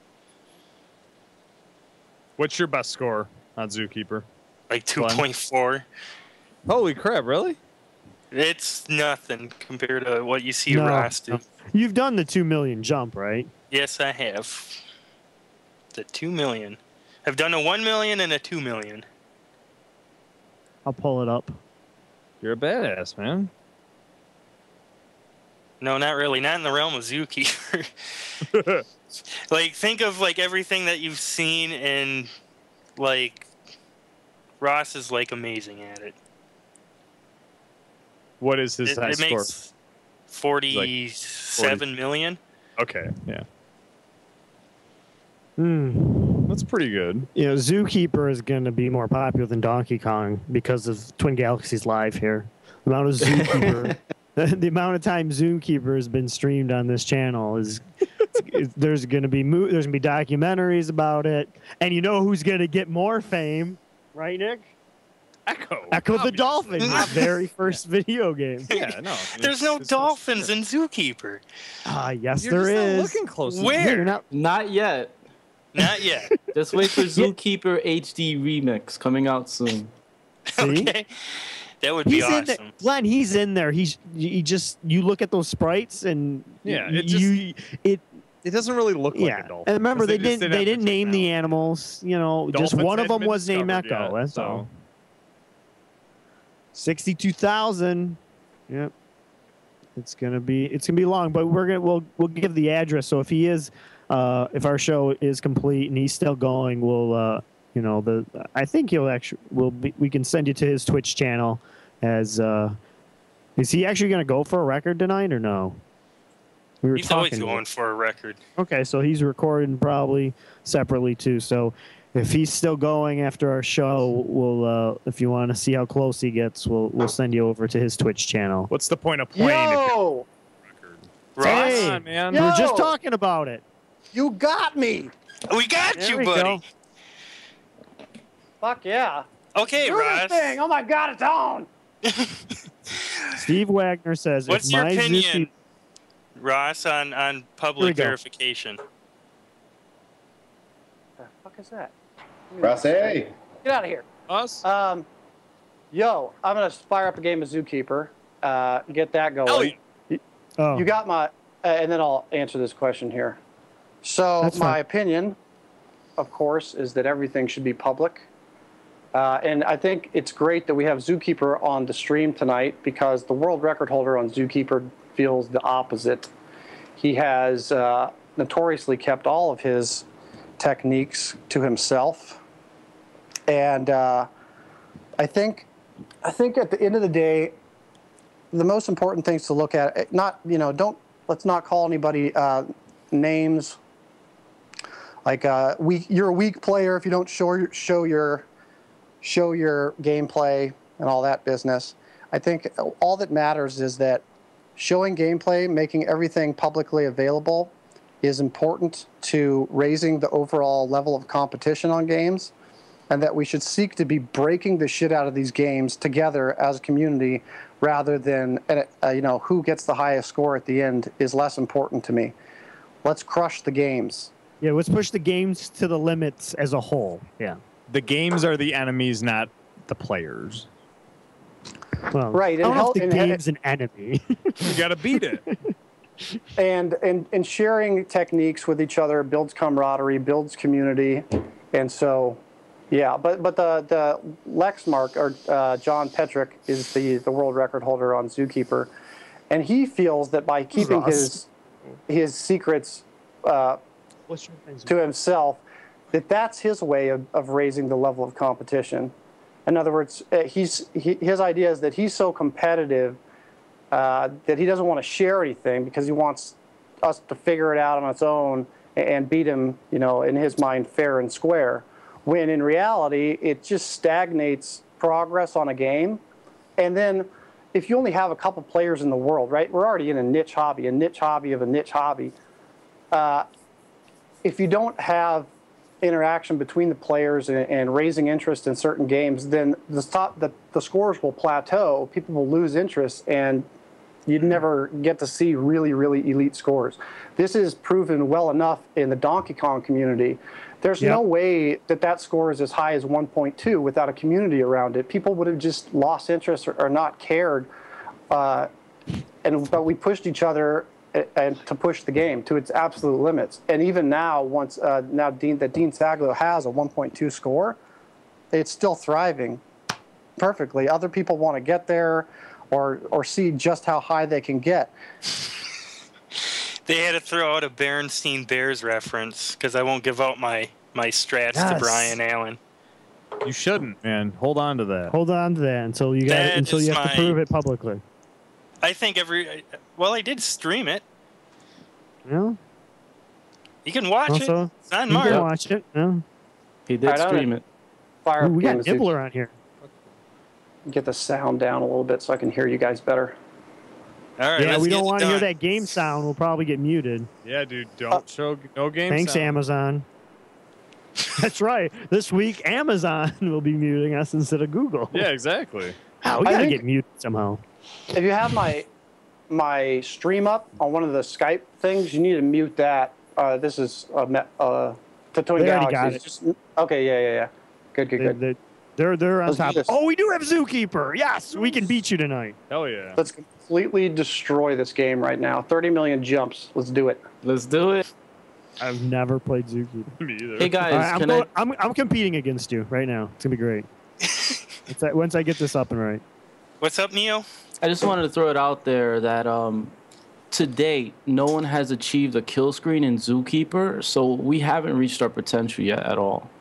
Speaker 5: What's your best score on Zookeeper?
Speaker 4: Like 2.4.
Speaker 5: Holy crap! Really?
Speaker 4: It's nothing compared to what you see Ross do.
Speaker 3: You've done the 2 million jump, right?
Speaker 4: Yes, I have. The 2 million. I've done a 1 million and a 2 million.
Speaker 3: I'll pull it up.
Speaker 5: You're a badass, man.
Speaker 4: No, not really. Not in the realm of Zookeeper. Like, think of like everything that you've seen, and like Ross is like amazing at it.
Speaker 5: What is his high
Speaker 4: it
Speaker 5: score?
Speaker 4: Makes 47 million.
Speaker 5: Okay, yeah.
Speaker 3: Hmm.
Speaker 5: That's pretty good.
Speaker 3: You know, Zookeeper is going to be more popular than Donkey Kong because of Twin Galaxies Live here. The amount of Zookeeper, the amount of time Zookeeper has been streamed on this channel is. There's going to be documentaries about it, and you know who's going to get more fame, right, Nick? Echo the Dolphin, his very first video game.
Speaker 5: Yeah, no.
Speaker 4: There's no dolphins in Zookeeper.
Speaker 3: Yes,
Speaker 5: You're
Speaker 3: there
Speaker 5: just
Speaker 3: is.
Speaker 5: not looking close.
Speaker 4: Where?
Speaker 1: Not yet.
Speaker 4: Not yet.
Speaker 1: Just wait for Zookeeper HD Remix coming out soon.
Speaker 4: Okay. That would be awesome.
Speaker 3: In there. Glenn, he's in there. You look at those sprites and
Speaker 5: it doesn't really look like a dolphin.
Speaker 3: And remember, they didn't name the
Speaker 5: out.
Speaker 3: animals. You know,
Speaker 5: Dolphins
Speaker 3: just one of them
Speaker 5: hadn't
Speaker 3: was named
Speaker 5: been
Speaker 3: Echo.
Speaker 5: yet,
Speaker 3: That's all. 62,000. Yep. It's gonna be long, but we'll give the address. So if he is, if our show is complete and he's still going, we'll I think we can send you to his Twitch channel. As is he actually gonna go for a record tonight or no?
Speaker 4: He's always going for a record.
Speaker 3: Okay, so he's recording probably separately too. So if he's still going after our show, we'll if you want to see how close he gets, we'll send you over to his Twitch channel.
Speaker 5: What's the point of playing?
Speaker 6: Yo!
Speaker 3: Hey,
Speaker 5: on, man.
Speaker 3: we were just talking about it.
Speaker 6: You got me!
Speaker 4: We got
Speaker 3: There
Speaker 4: you,
Speaker 3: we
Speaker 4: buddy.
Speaker 3: go.
Speaker 6: Fuck yeah.
Speaker 4: Okay,
Speaker 6: Do
Speaker 4: Ross.
Speaker 6: this thing! Oh my god, it's on!
Speaker 3: Steve Wagner says,
Speaker 4: What's
Speaker 3: if
Speaker 4: your
Speaker 3: my
Speaker 4: opinion, Ross, on public verification?
Speaker 6: The fuck is that?
Speaker 2: Ross, hey.
Speaker 6: Get out of here.
Speaker 5: Us?
Speaker 6: Yo, I'm gonna fire up a game of Zookeeper. Get that going.
Speaker 3: Oh,
Speaker 6: You got my, and then I'll answer this question here. So
Speaker 3: That's
Speaker 6: my
Speaker 3: fine.
Speaker 6: opinion, of course, is that everything should be public. And I think it's great that we have Zookeeper on the stream tonight because the world record holder on Zookeeper feels the opposite. He has notoriously kept all of his techniques to himself. And I think at the end of the day, the most important things to look at, let's not call anybody names. Like you're a weak player if you don't show your gameplay and all that business. I think all that matters is that showing gameplay, making everything publicly available, is important to raising the overall level of competition on games, and that we should seek to be breaking the shit out of these games together as a community, rather than who gets the highest score at the end is less important to me. Let's crush the games.
Speaker 3: Yeah, let's push the games to the limits as a whole. Yeah.
Speaker 5: The games are the enemies, not the players.
Speaker 3: Well,
Speaker 6: right.
Speaker 3: I don't know if the game's an enemy.
Speaker 5: You got to beat it.
Speaker 6: And sharing techniques with each other builds camaraderie, builds community. And so, yeah, but the Lexmark, or John Petrick, is the world record holder on Zookeeper. And he feels that by keeping his secrets to himself, that's his way of raising the level of competition. In other words, his idea is that he's so competitive that he doesn't want to share anything because he wants us to figure it out on its own and beat him, in his mind, fair and square. When in reality, it just stagnates progress on a game. And then if you only have a couple players in the world, right? We're already in a niche hobby of a niche hobby. If you don't have interaction between the players and raising interest in certain games, then the scores will plateau. People will lose interest, and you'd never get to see really, really elite scores. This is proven well enough in the Donkey Kong community. There's no way that score is as high as 1.2 without a community around it. People would have just lost interest or not cared. But we pushed each other and to push the game to its absolute limits. And even now, Dean Saglo has a 1.2 score, it's still thriving perfectly. Other people want to get there or see just how high they can get.
Speaker 4: They had to throw out a Berenstein Bears reference because I won't give out my strats to Brian Allen.
Speaker 5: You shouldn't, man. Hold on to that.
Speaker 3: Hold on to that until you have to prove it publicly.
Speaker 4: I think I did stream it.
Speaker 3: Yeah.
Speaker 4: You can watch it. It's on
Speaker 3: Mark. You can
Speaker 4: Mark.
Speaker 3: watch it. Yeah.
Speaker 1: He did stream it.
Speaker 6: Fire up
Speaker 3: we got Nibbler on here.
Speaker 6: Get the sound down a little bit so I can hear you guys better.
Speaker 4: All right.
Speaker 3: Yeah, we don't want to hear that game sound. We'll probably get muted.
Speaker 5: Yeah, dude. Don't show no game
Speaker 3: Thanks,
Speaker 5: sound.
Speaker 3: Amazon. That's right. This week, Amazon will be muting us instead of Google.
Speaker 5: Yeah, exactly.
Speaker 3: We got to get muted somehow.
Speaker 6: If you have my stream up on one of the Skype things, you need to mute that. This is to Twin Galaxies. Okay, yeah. Good.
Speaker 3: They're on top. Oh, we do have Zookeeper. Yes, we can beat you tonight.
Speaker 5: Hell yeah.
Speaker 6: Let's completely destroy this game right now. 30 million jumps. Let's do it.
Speaker 1: Let's do it.
Speaker 3: I've never played Zookeeper.
Speaker 5: Me either.
Speaker 1: Hey guys,
Speaker 3: I'm competing against you right now. It's gonna be great. Once I get this up and right.
Speaker 4: What's up, Neo?
Speaker 1: I just wanted to throw it out there that to date, no one has achieved a kill screen in Zookeeper, so we haven't reached our potential yet at all.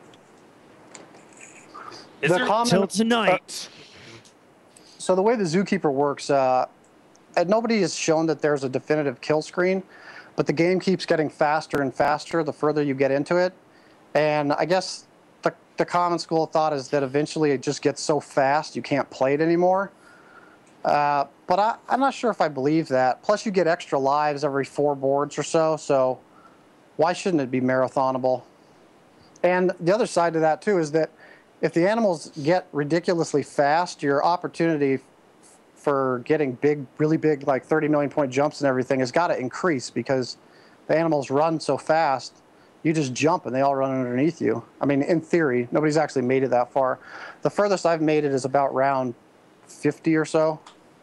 Speaker 3: Till tonight.
Speaker 6: So the way the Zookeeper works, nobody has shown that there's a definitive kill screen, but the game keeps getting faster and faster the further you get into it. And I guess the common school of thought is that eventually it just gets so fast you can't play it anymore. But I'm not sure if I believe that. Plus, you get extra lives every 4 boards or so, so why shouldn't it be marathonable? And the other side to that, too, is that if the animals get ridiculously fast, your opportunity for getting big, really big, like 30 million point jumps and everything has got to increase because the animals run so fast. You just jump and they all run underneath you. I mean, in theory, nobody's actually made it that far. The furthest I've made it is about round 50 or so.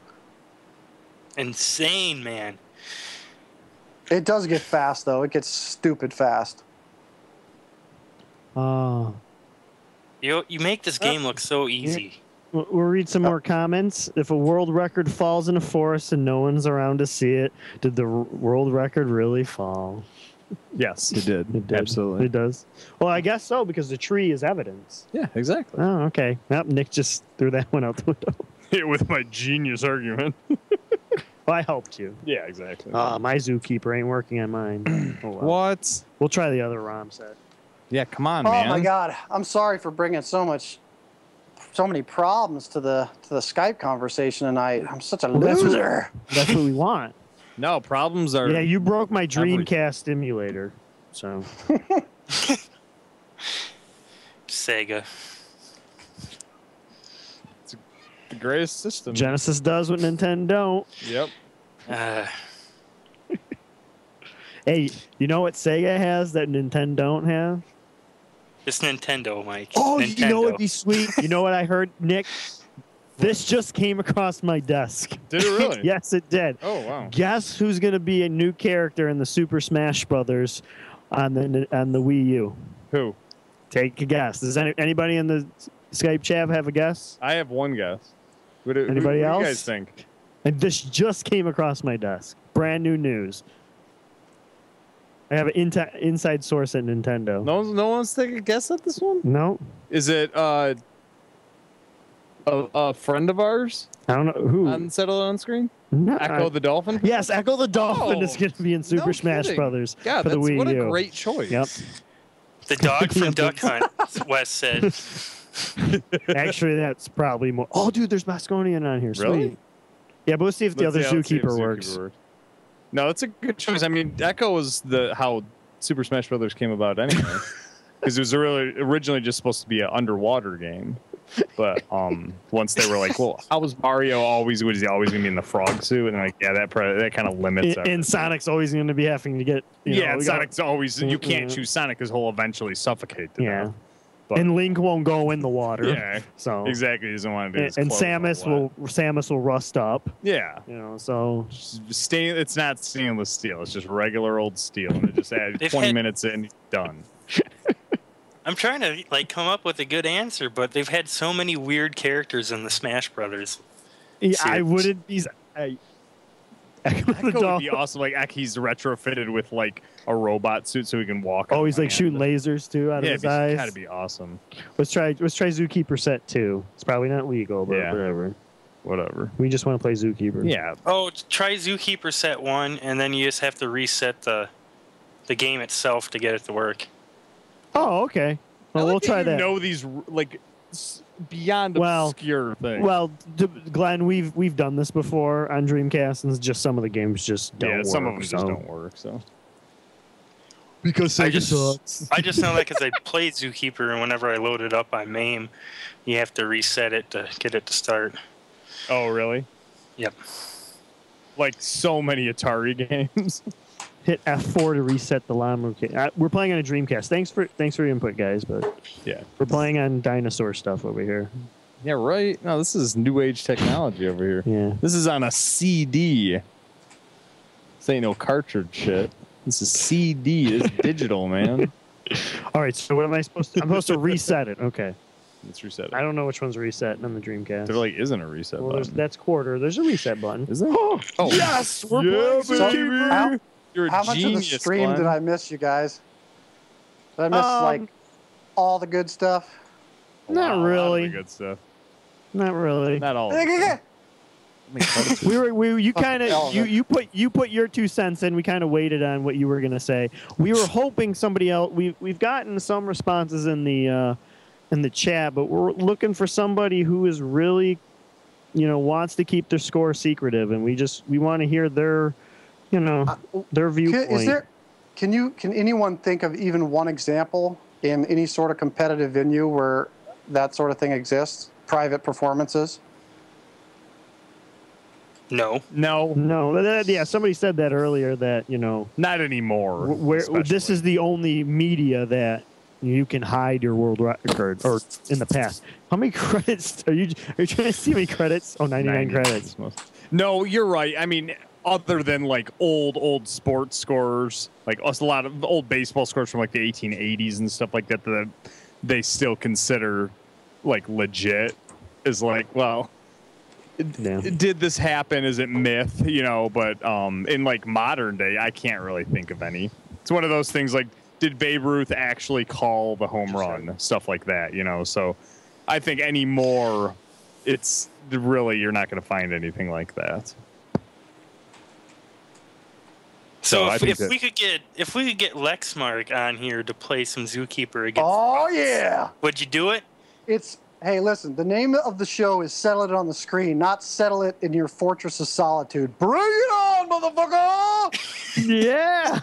Speaker 4: Insane, man.
Speaker 6: It does get fast, though. It gets stupid fast.
Speaker 4: You make this game look so easy.
Speaker 3: We'll read some more comments. If a world record falls in a forest and no one's around to see it, did the world record really fall?
Speaker 5: Yes, it did.
Speaker 3: It did.
Speaker 5: Absolutely.
Speaker 3: It does. Well, I guess so, because the tree is evidence.
Speaker 5: Yeah, exactly.
Speaker 3: Oh, okay. Yep, Nick just threw that one out the window.
Speaker 5: With my genius argument.
Speaker 3: Well, I helped you.
Speaker 5: Yeah, exactly.
Speaker 3: My zookeeper ain't working on mine. Oh, well.
Speaker 5: What?
Speaker 3: We'll try the other ROM set.
Speaker 5: Yeah, come on,
Speaker 6: Oh
Speaker 5: man.
Speaker 6: my God! I'm sorry for bringing so many problems to the Skype conversation tonight. I'm such a loser.
Speaker 3: That's what we want.
Speaker 5: No, problems are...
Speaker 3: Yeah, you broke my Dreamcast emulator. So
Speaker 4: Sega.
Speaker 5: It's the greatest system.
Speaker 3: Genesis does what Nintendo don't.
Speaker 5: Yep.
Speaker 3: Hey, you know what Sega has that Nintendo don't have?
Speaker 4: It's Nintendo, Mike.
Speaker 3: Oh,
Speaker 4: Nintendo.
Speaker 3: you know what'd be sweet? You know what I heard, Nick? This just came across my desk.
Speaker 5: Did it really?
Speaker 3: Yes, it did.
Speaker 5: Oh, wow.
Speaker 3: Guess who's going to be a new character in the Super Smash Brothers on the Wii U?
Speaker 5: Who?
Speaker 3: Take a guess. Does anybody in the Skype chat have a guess?
Speaker 5: I have one guess.
Speaker 3: Anybody else?
Speaker 5: What do you guys think?
Speaker 3: And this just came across my desk. Brand new news. I have an inside source at Nintendo.
Speaker 5: No one's taking a guess at this one?
Speaker 3: No.
Speaker 5: Is it a friend of ours?
Speaker 3: I don't know who.
Speaker 5: Settled on screen?
Speaker 3: No,
Speaker 5: Echo the Dolphin?
Speaker 3: Yes, Echo the Dolphin is going to be in Super Smash
Speaker 5: kidding.
Speaker 3: Brothers
Speaker 5: Yeah,
Speaker 3: for the Wii
Speaker 5: what
Speaker 3: U.
Speaker 5: a great choice.
Speaker 3: Yep.
Speaker 4: The dog from Duck Hunt, Wes said.
Speaker 3: Actually, that's probably more. Oh, dude, there's Mosconian on here. Sweet.
Speaker 5: Really?
Speaker 3: Yeah, but let's see if the other Zookeeper works.
Speaker 5: No, it's a good choice. I mean, Echo was how Super Smash Brothers came about anyway. Because it was originally just supposed to be an underwater game. But once they were like, well, how was Mario always going to be in the frog suit? And like, yeah, that kind of limits everything.
Speaker 3: And Sonic's always going to be having to get...
Speaker 5: Sonic's always... You can't choose Sonic because he'll eventually suffocate to death.
Speaker 3: But, and Link won't go in the water.
Speaker 5: Yeah,
Speaker 3: so
Speaker 5: exactly. He doesn't want to be.
Speaker 3: And Samus will rust up.
Speaker 5: Yeah,
Speaker 3: so
Speaker 5: it's not stainless steel. It's just regular old steel, and it just adds 20 minutes in, done.
Speaker 4: I'm trying to come up with a good answer, but they've had so many weird characters in the Smash Brothers.
Speaker 3: Yeah, I wouldn't be.
Speaker 5: Echo would be awesome. Like he's retrofitted with a robot suit so he can walk.
Speaker 3: Oh, he's shooting lasers too out of his eyes.
Speaker 5: Yeah, gotta be awesome.
Speaker 3: Let's try Zookeeper set 2. It's probably not legal, but whatever. We just want to play Zookeeper.
Speaker 5: Yeah.
Speaker 4: Oh, try Zookeeper set 1, and then you just have to reset the game itself to get it to work.
Speaker 3: Oh, okay. Well, we'll try that.
Speaker 5: These beyond obscure things.
Speaker 3: Well, Glenn, we've done this before on Dreamcast, and just some of the games just don't work.
Speaker 5: Yeah, some of them just don't work. So
Speaker 3: because
Speaker 4: I just know that because I played Zookeeper, and whenever I load it up on MAME, you have to reset it to get it to start.
Speaker 5: Oh, really?
Speaker 4: Yep.
Speaker 5: Like so many Atari games.
Speaker 3: Hit F4 to reset the llama. We're playing on a Dreamcast. Thanks for your input, guys. But
Speaker 5: yeah,
Speaker 3: we're playing on dinosaur stuff over here.
Speaker 5: Yeah, right. No, this is new age technology over here.
Speaker 3: Yeah,
Speaker 5: this is on a CD. This ain't no cartridge shit. This is CD. This is digital, man.
Speaker 3: All right. So what am I supposed to? I'm supposed to reset it. Okay.
Speaker 5: Let's reset it.
Speaker 3: I don't know which one's resetting on the Dreamcast.
Speaker 5: There isn't a reset button.
Speaker 3: That's quarter. There's a reset button.
Speaker 5: Is there?
Speaker 3: Oh yes, we're playing
Speaker 6: Zookeeper.
Speaker 5: You're
Speaker 6: How much of the stream did I miss, you guys? Did I miss all the good stuff?
Speaker 3: Not really.
Speaker 5: The good stuff.
Speaker 3: Not really.
Speaker 5: Not all.
Speaker 3: You put your 2 cents in. We kind of waited on what you were gonna say. We were hoping somebody else. We've gotten some responses in the chat, but we're looking for somebody who is really, wants to keep their score secretive, and we want to hear their viewpoint.
Speaker 6: Can anyone think of even one example in any sort of competitive venue where that sort of thing exists? Private performances?
Speaker 4: No.
Speaker 3: Yeah, somebody said that earlier. That
Speaker 5: not anymore.
Speaker 3: This is the only media that you can hide your world record, or in the past. How many credits are you trying to see? How many credits? Oh, 99 credits.
Speaker 5: No, you're right. I mean, other than old sports scores, a lot of old baseball scores from the 1880s and stuff like that, that they still consider legit, is did this happen? Is it myth? But in modern day, I can't really think of any. it's one of those things like, did Babe Ruth actually call the home run? Stuff like that, you know. So I think anymore, it's really, you're not going to find anything like that.
Speaker 4: So if we could get Lexmark on here to play some Zookeeper against,
Speaker 6: oh yeah,
Speaker 4: would you do it?
Speaker 6: Hey, listen. The name of the show is "Settle It on the Screen," not "Settle It in Your Fortress of Solitude." Bring it on, motherfucker!
Speaker 3: Yeah.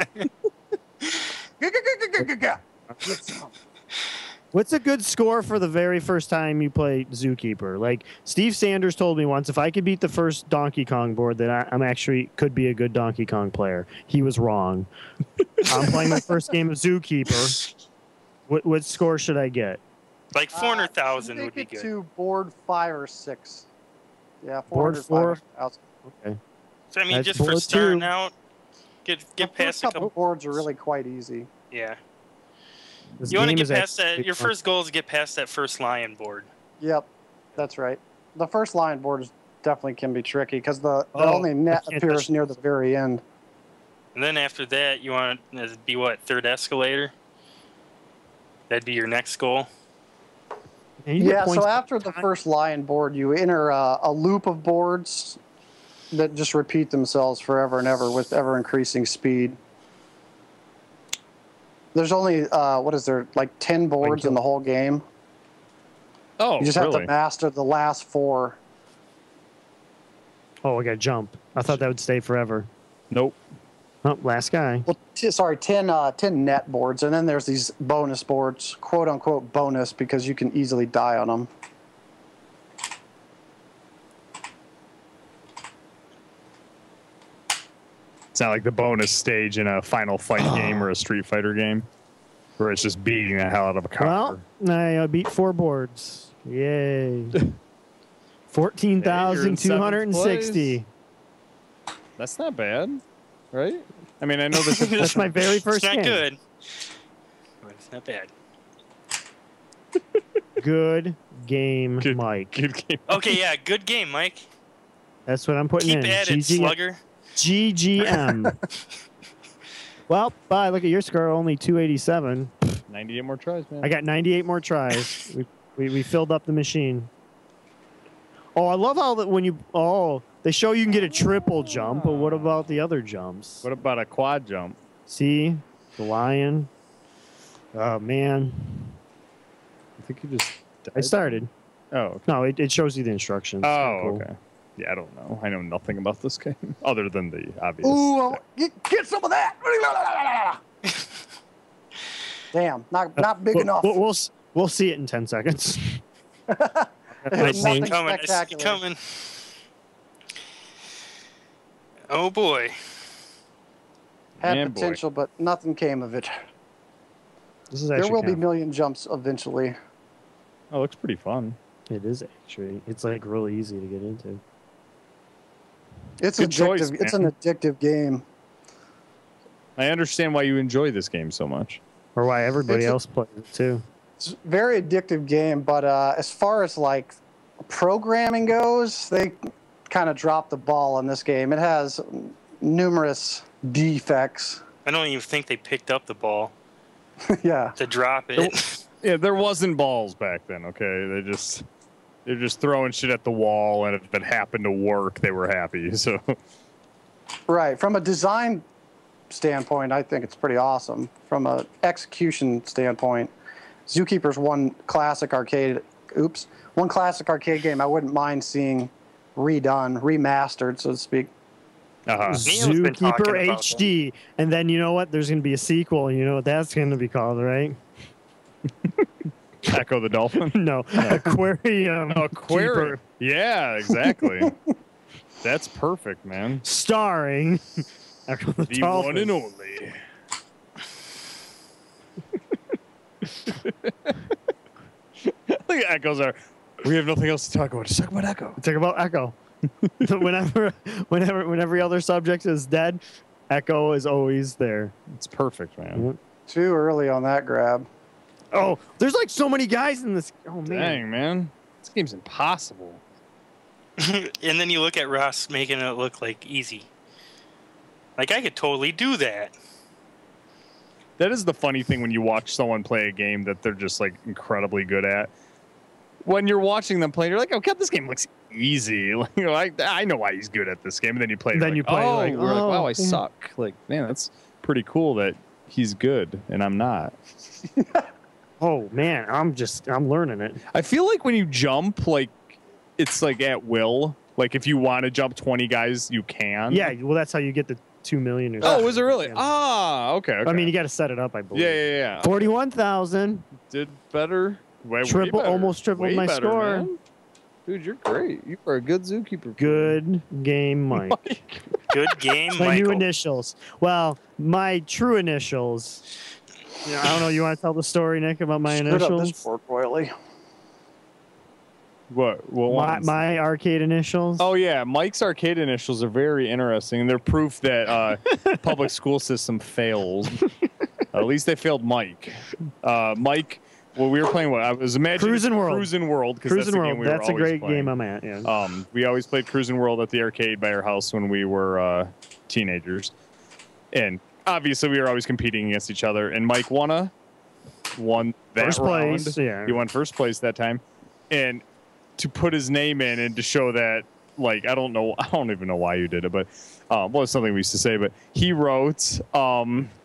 Speaker 3: What's a good score for the very first time you play Zookeeper? Like Steve Sanders told me once, if I could beat the first Donkey Kong board, then I'm actually could be a good Donkey Kong player. He was wrong. I'm playing my first game of Zookeeper. What score should I get?
Speaker 4: Like 400,000 would be good.
Speaker 6: To board 5 or 6. Yeah,
Speaker 3: board 4.
Speaker 6: Okay.
Speaker 4: So I mean, just for starting out, get past
Speaker 6: a couple boards are really quite easy.
Speaker 4: Yeah. You want to get past that. Your first goal is to get past that first lion board.
Speaker 6: Yep, that's right. The first lion board definitely can be tricky because the only net appears near the very end.
Speaker 4: And then after that, you want to be what, third escalator? That'd be your next goal.
Speaker 6: Yeah, so after the first lion board, you enter a loop of boards that just repeat themselves forever and ever with ever-increasing speed. There's only, like 10 boards in the whole game.
Speaker 5: Oh,
Speaker 6: you just have to master the last 4.
Speaker 3: Oh, I got to jump. I thought that would stay forever.
Speaker 5: Nope.
Speaker 3: Oh, last guy.
Speaker 6: Well, 10 net boards, and then there's these bonus boards, quote-unquote bonus, because you can easily die on them.
Speaker 5: It's not like the bonus stage in a Final Fight game or a Street Fighter game, where it's just beating the hell out of a car.
Speaker 3: Well, I beat 4 boards. Yay. 14,260.
Speaker 5: That's not bad, right? I mean, I know this.
Speaker 3: That's my very first game.
Speaker 4: It's not good, but it's not bad.
Speaker 3: Good game, Mike.
Speaker 5: Good game.
Speaker 4: Okay, yeah, good game, Mike.
Speaker 3: That's what I'm putting in.
Speaker 4: Keep at it, slugger.
Speaker 3: GGM. Well, bye. Look at your score, only 287.
Speaker 5: 98 more tries, man.
Speaker 3: I got 98 more tries. we filled up the machine. Oh, I love how that when you they show you can get a triple jump, but what about the other jumps?
Speaker 5: What about a quad jump?
Speaker 3: See, the lion. Oh man.
Speaker 5: I think you just.
Speaker 3: I started.
Speaker 5: Oh okay.
Speaker 3: No, it shows you the instructions.
Speaker 5: Oh,
Speaker 3: cool.
Speaker 5: Okay. Yeah, I don't know. I know nothing about this game other than the obvious.
Speaker 6: Ooh, get some of that. Damn, not big enough.
Speaker 3: We'll see it in 10 seconds.
Speaker 4: I see it coming. I see it coming. Oh boy.
Speaker 6: Had potential, but nothing came of it. There will be million jumps eventually.
Speaker 5: Oh, it looks pretty fun.
Speaker 3: It is actually. It's like really easy to get into.
Speaker 6: It's addictive.
Speaker 5: Choice,
Speaker 6: it's an addictive game.
Speaker 5: I understand why you enjoy this game so much.
Speaker 3: Or why everybody else plays it too.
Speaker 6: It's a very addictive game, but as far as like programming goes, they kind of dropped the ball on this game. It has numerous defects.
Speaker 4: I don't even think they picked up the ball.
Speaker 6: Yeah.
Speaker 4: To drop it.
Speaker 5: Yeah, there wasn't balls back then, okay? They're just throwing shit at the wall, and if it happened to work, they were happy. So
Speaker 6: right. From a design standpoint, I think it's pretty awesome. From an execution standpoint, Zookeeper's one classic arcade game I wouldn't mind seeing redone, remastered, so to speak.
Speaker 3: Zookeeper HD. And then you know what? There's going to be a sequel, and you know what that's going to be called, right?
Speaker 5: Echo the Dolphin?
Speaker 3: No. Aquarium.
Speaker 5: Aquarium. Yeah, exactly. That's perfect, man.
Speaker 3: Starring Echo the Dolphin.
Speaker 5: One and only. Look at Echoes are. We have nothing else to talk about. Just talk about Echo.
Speaker 3: Talk about Echo. Whenever every other subject is dead, Echo is always there.
Speaker 5: It's perfect, man.
Speaker 3: Yep.
Speaker 6: Too early on that grab.
Speaker 3: Oh, there's like so many guys in this. Oh man.
Speaker 5: Dang, man. This game's impossible.
Speaker 4: And then you look at Ross making it look like easy. Like I could totally do that.
Speaker 5: That is the funny thing when you watch someone play a game that they're just like incredibly good at. When you're watching them play, you're like, "Oh God, this game looks easy." Like, you know, I know why he's good at this game. And then you play,
Speaker 3: Then you play, like,
Speaker 5: we're like, "Wow, I
Speaker 3: yeah.
Speaker 5: suck." Like, man, that's pretty cool that he's good and I'm not.
Speaker 3: Oh man, I'm learning it.
Speaker 5: I feel like when you jump, like it's like at will. Like if you want to jump 20 guys, you can.
Speaker 3: Yeah, well, that's how you get the 2 million. Or
Speaker 5: Oh,
Speaker 3: something.
Speaker 5: was it really?
Speaker 3: Yeah.
Speaker 5: Ah, okay.
Speaker 3: I mean, you got to set it up, I believe.
Speaker 5: Yeah.
Speaker 3: 41,000.
Speaker 5: Did better. Way
Speaker 3: Triple,
Speaker 5: better.
Speaker 3: almost tripled
Speaker 5: Way
Speaker 3: my
Speaker 5: better,
Speaker 3: score.
Speaker 5: man. Dude, you're great. You are a good zookeeper.
Speaker 3: Good game, Mike.
Speaker 4: Good game,
Speaker 3: My new
Speaker 4: Michael.
Speaker 3: initials. Well, my true initials. I don't know. You want to tell the story, Nick, about my
Speaker 6: Screwed up
Speaker 3: initials?
Speaker 6: this fork royally.
Speaker 5: What ones?
Speaker 3: My arcade initials.
Speaker 5: Oh yeah, Mike's arcade initials are very interesting, and they're proof that public school system fails. At least they failed Mike. Mike. Well, we were playing what I was imagining.
Speaker 3: Cruisin' World.
Speaker 5: Cruisin' World.
Speaker 3: Cruisin' World.
Speaker 5: We
Speaker 3: That's a great
Speaker 5: playing.
Speaker 3: game I'm at. Yeah.
Speaker 5: We always played Cruisin' World at the arcade by our house when we were teenagers, and obviously we were always competing against each other. And Mike won that
Speaker 3: First
Speaker 5: round.
Speaker 3: place, yeah.
Speaker 5: He won first place that time, and to put his name in and to show that, like, I don't even know why you did it, but well, it's something we used to say. But he wrote, oh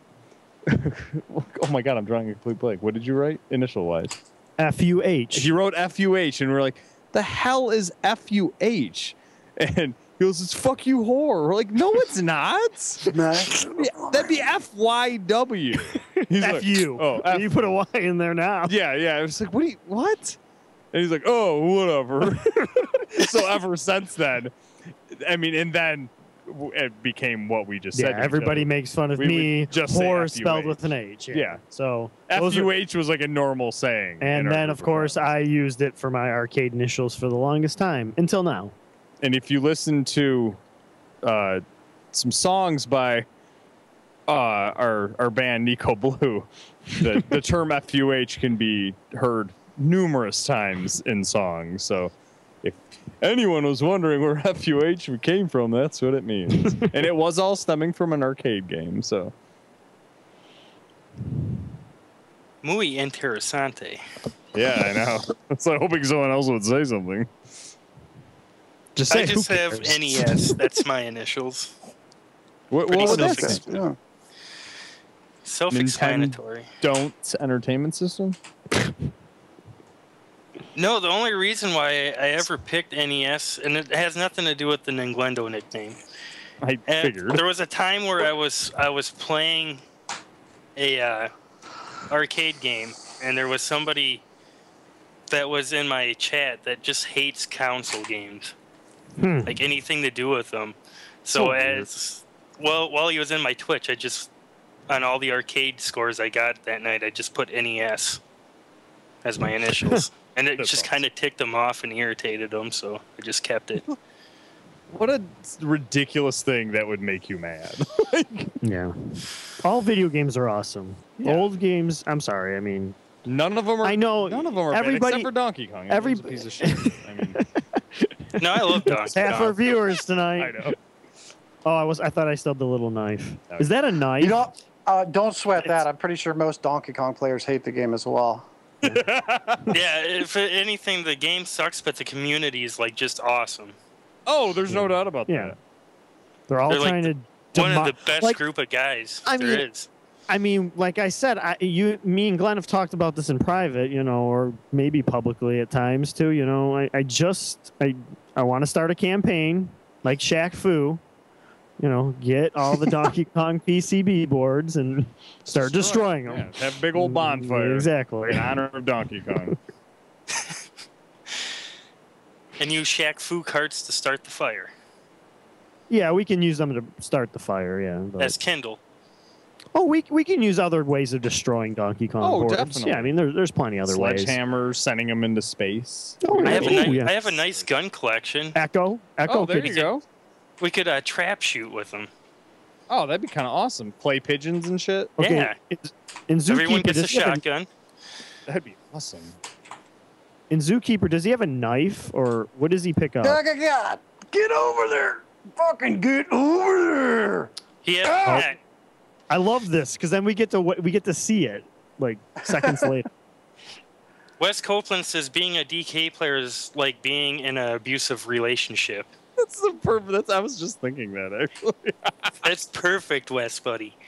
Speaker 5: my God, I'm drawing a complete blank. What did you write initial wise?
Speaker 3: FUH.
Speaker 5: He wrote FUH, and we're like, the hell is FUH? And he goes, it's fuck you whore. We're like, no, it's not. That'd be FYW. He's like,
Speaker 3: FU.
Speaker 5: oh,
Speaker 3: You put a Y in there now.
Speaker 5: yeah. I was like, what? And he's like, oh, whatever. So ever since then, I mean, and then it became what we just said.
Speaker 3: Yeah, everybody makes fun of me.
Speaker 5: would just say
Speaker 3: Whore
Speaker 5: FUH.
Speaker 3: spelled with an H.
Speaker 5: Yeah.
Speaker 3: So those are-
Speaker 5: FUH was like a normal saying.
Speaker 3: and
Speaker 5: in our
Speaker 3: then,
Speaker 5: group
Speaker 3: of course,
Speaker 5: friends.
Speaker 3: I used it for my arcade initials for the longest time until now.
Speaker 5: And if you listen to some songs by our band Nico Blue, the term FUH can be heard numerous times in songs. So if anyone was wondering where FUH came from, that's what it means. And it was all stemming from an arcade game. So
Speaker 4: Muy interesante.
Speaker 5: yeah, I know. So hoping someone else would say something.
Speaker 3: Just say
Speaker 4: I just
Speaker 3: who
Speaker 4: have
Speaker 3: cares?
Speaker 4: NES. That's my initials.
Speaker 5: What
Speaker 4: Pretty
Speaker 5: would that
Speaker 4: self-
Speaker 5: say?
Speaker 6: Yeah.
Speaker 4: Self-explanatory.
Speaker 5: Don't entertainment system?
Speaker 4: No, the only reason why I ever picked NES, and it has nothing to do with the Ninglendo nickname.
Speaker 5: I
Speaker 4: And
Speaker 5: figured.
Speaker 4: there was a time where I was playing a arcade game, and there was somebody that was in my chat that just hates console games, like anything to do with them. So while he was in my Twitch, I just on all the arcade scores I got that night, I just put NES as my initials, and it
Speaker 5: That's
Speaker 4: just
Speaker 5: awesome.
Speaker 4: kind of ticked him off and irritated him. So I just kept it.
Speaker 5: What a ridiculous thing that would make you mad.
Speaker 3: Yeah. All video games are awesome.
Speaker 5: Yeah.
Speaker 3: Old games, I'm sorry. I mean,
Speaker 5: None of them are.
Speaker 3: I know
Speaker 5: None of them are
Speaker 3: everybody-
Speaker 5: bad, except for Donkey Kong. He's a piece of shit. I mean,
Speaker 4: No, I love Donkey
Speaker 3: half our
Speaker 4: Kong.
Speaker 3: viewers tonight.
Speaker 5: I know.
Speaker 3: Oh, I thought I stubbed the little knife. Is that a knife?
Speaker 6: You know, don't sweat that. I'm pretty sure most Donkey Kong players hate the game as well.
Speaker 4: Yeah, if anything, the game sucks, but the community is like just awesome.
Speaker 5: Oh, there's no doubt about
Speaker 3: Yeah.
Speaker 5: that.
Speaker 3: They're all
Speaker 4: They're like
Speaker 3: trying to.
Speaker 4: One of the best
Speaker 3: like,
Speaker 4: group of guys
Speaker 3: I
Speaker 4: there
Speaker 3: mean-
Speaker 4: is.
Speaker 3: I mean, like I said, me and Glenn have talked about this in private, or maybe publicly at times too. I want to start a campaign like Shaq Fu. Get all the Donkey Kong PCB boards and start destroying them.
Speaker 5: Yeah, have a big old bonfire.
Speaker 3: Exactly.
Speaker 5: In honor of Donkey Kong.
Speaker 4: And use Shaq Fu carts to start the fire.
Speaker 3: Yeah, we can use them to start the fire. Yeah. But,
Speaker 4: As Kindle.
Speaker 3: we can use other ways of destroying Donkey Kong
Speaker 5: Oh,
Speaker 3: boards.
Speaker 5: definitely.
Speaker 3: Yeah, I mean, there's plenty other ways.
Speaker 5: Sledgehammers, sending them into space.
Speaker 3: Oh,
Speaker 4: I have,
Speaker 3: yeah.
Speaker 4: a
Speaker 3: Ooh, yeah.
Speaker 4: I have a nice gun collection.
Speaker 3: Echo
Speaker 5: Oh, there
Speaker 3: could-
Speaker 5: you go.
Speaker 4: We could trap shoot with them.
Speaker 5: Oh, that'd be kind of awesome. Play pigeons and shit.
Speaker 3: Okay.
Speaker 4: Yeah.
Speaker 3: In
Speaker 4: Everyone
Speaker 3: Zookeeper,
Speaker 4: gets a
Speaker 3: does he have
Speaker 4: shotgun.
Speaker 5: That'd be awesome.
Speaker 3: in Zookeeper, does he have a knife or what does he pick up?
Speaker 6: Get over there! Fucking get over there!
Speaker 4: He has,
Speaker 3: I love this because then we get to see it like seconds later.
Speaker 4: Wes Copeland says being a DK player is like being in an abusive relationship.
Speaker 5: That's the perfect. I was just thinking that actually.
Speaker 4: That's perfect, Wes, buddy.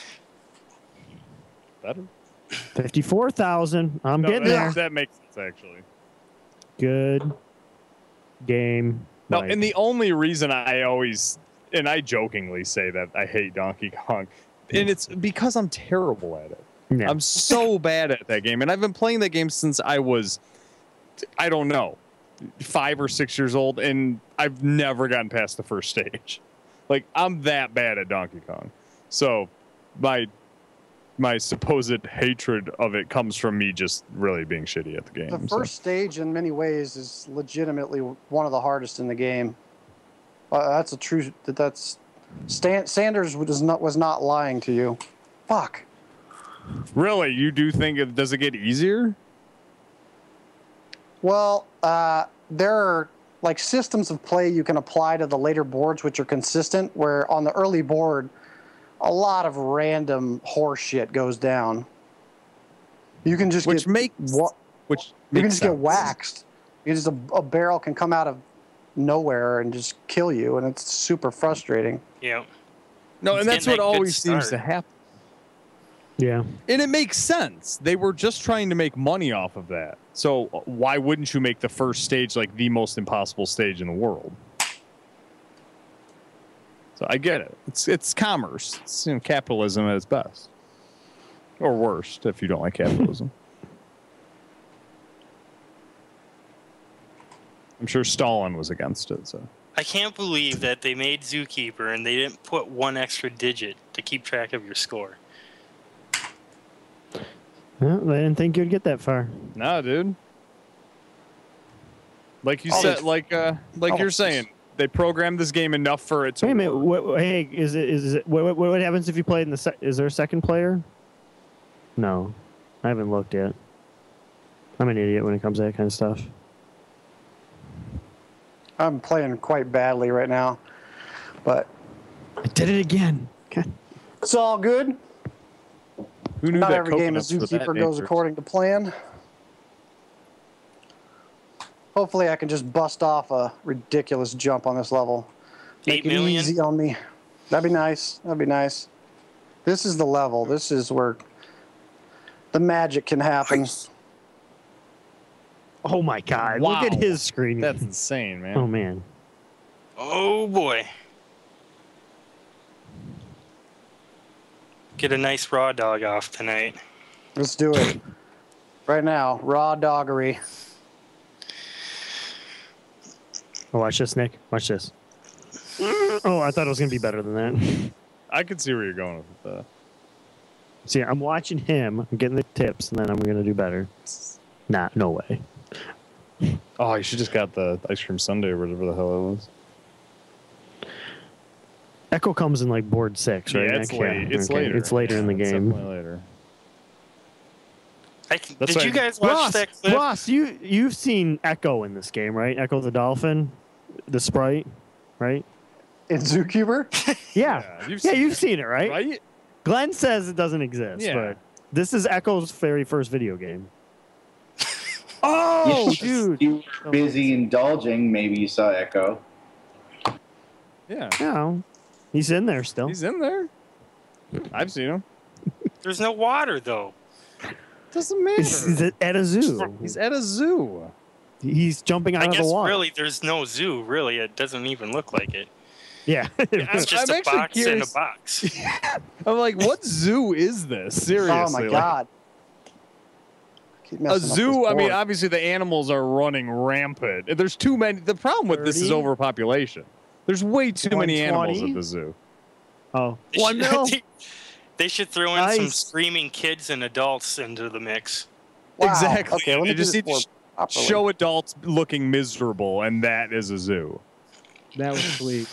Speaker 5: Better.
Speaker 3: 54,000. I'm getting there.
Speaker 5: That makes sense actually.
Speaker 3: Good game.
Speaker 5: No,
Speaker 3: Mike.
Speaker 5: and the only reason I jokingly say that I hate Donkey Kong, and it's because I'm terrible at it. Yeah. I'm so bad at that game, and I've been playing that game since I was, I don't know, 5 or 6 years old, and I've never gotten past the first stage. Like, I'm that bad at Donkey Kong. So my supposed hatred of it comes from me just really being shitty at the game.
Speaker 6: The first stage, in many ways, is legitimately one of the hardest in the game. That's a true. Sanders was not lying to you. Fuck.
Speaker 5: Really, you do think does it get easier?
Speaker 6: Well, there are like systems of play you can apply to the later boards, which are consistent. Where on the early board, a lot of random horse shit goes down. You can just get waxed. A barrel can come out of nowhere and just kill you, and it's super frustrating.
Speaker 4: Yeah.
Speaker 5: No, and that's what always seems to happen.
Speaker 3: Yeah.
Speaker 5: And it makes sense. They were just trying to make money off of that. So why wouldn't you make the first stage like the most impossible stage in the world? So I get it. It's commerce. It's capitalism at its best. Or worst, if you don't like capitalism. I'm sure Stalin was against it. So
Speaker 4: I can't believe that they made Zookeeper and they didn't put one extra digit to keep track of your score.
Speaker 3: Well, I didn't think you'd get that far.
Speaker 5: No, dude. Like you said, like you're saying, they programmed this game enough for it to.
Speaker 3: Wait a minute. Hey, is it? What happens if you play in the? Is there a second player? No, I haven't looked yet. I'm an idiot when it comes to that kind of stuff.
Speaker 6: I'm playing quite badly right now, but
Speaker 3: I did it again. Okay.
Speaker 6: It's all good.
Speaker 5: Who knew
Speaker 6: Not
Speaker 5: that
Speaker 6: every game of Zookeeper goes according to plan. Hopefully I can just bust off a ridiculous jump on this level. Make it easy on me. That'd be nice. That'd be nice. This is the level. This is where the magic can happen.
Speaker 3: Oh my God.
Speaker 5: Wow.
Speaker 3: Look at his screen.
Speaker 5: That's insane, man.
Speaker 3: Oh man.
Speaker 4: Oh boy. Get a nice raw dog off tonight.
Speaker 6: Let's do it. Right now. Raw doggery.
Speaker 3: Oh, watch this, Nick. Watch this. Oh, I thought it was going to be better than that.
Speaker 5: I could see where you're going with that.
Speaker 3: See, I'm watching him. I'm getting the tips, and then I'm going to do better. Nah, no way.
Speaker 5: Oh, you should just got the ice cream sundae or whatever the hell it was.
Speaker 3: Echo comes in like board 6, right?
Speaker 5: Yeah, it's late. It's later.
Speaker 3: It's later in the game.
Speaker 5: Definitely later.
Speaker 4: Did you guys watch that clip?
Speaker 3: Ross, you've seen Echo in this game, right? Echo the dolphin, the sprite, right?
Speaker 6: In Zookeeper?
Speaker 3: Yeah. You've seen it, right?
Speaker 5: Right?
Speaker 3: Glenn says it doesn't exist, but this is Echo's very first video game. Oh, dude.
Speaker 2: You were busy indulging. Maybe you saw Echo.
Speaker 5: Yeah.
Speaker 3: No. He's in there still.
Speaker 5: He's in there. I've seen him.
Speaker 4: There's no water, though.
Speaker 5: Doesn't matter.
Speaker 3: He's at a zoo.
Speaker 5: He's at a zoo.
Speaker 3: He's jumping out of the water.
Speaker 4: Really, there's no zoo. Really, it doesn't even look like it.
Speaker 3: Yeah.
Speaker 4: It's just a box in a box.
Speaker 5: I'm like, what zoo is this? Seriously.
Speaker 6: Oh, my God.
Speaker 5: A zoo, I mean, obviously the animals are running rampant. There's too many. The problem with this is overpopulation. There's way too many animals at the zoo.
Speaker 3: Oh.
Speaker 4: They should throw in some screaming kids and adults into the mix.
Speaker 6: Wow.
Speaker 5: Exactly.
Speaker 6: Okay, let me
Speaker 5: just need to show adults looking miserable, and that is a zoo.
Speaker 3: That was sweet.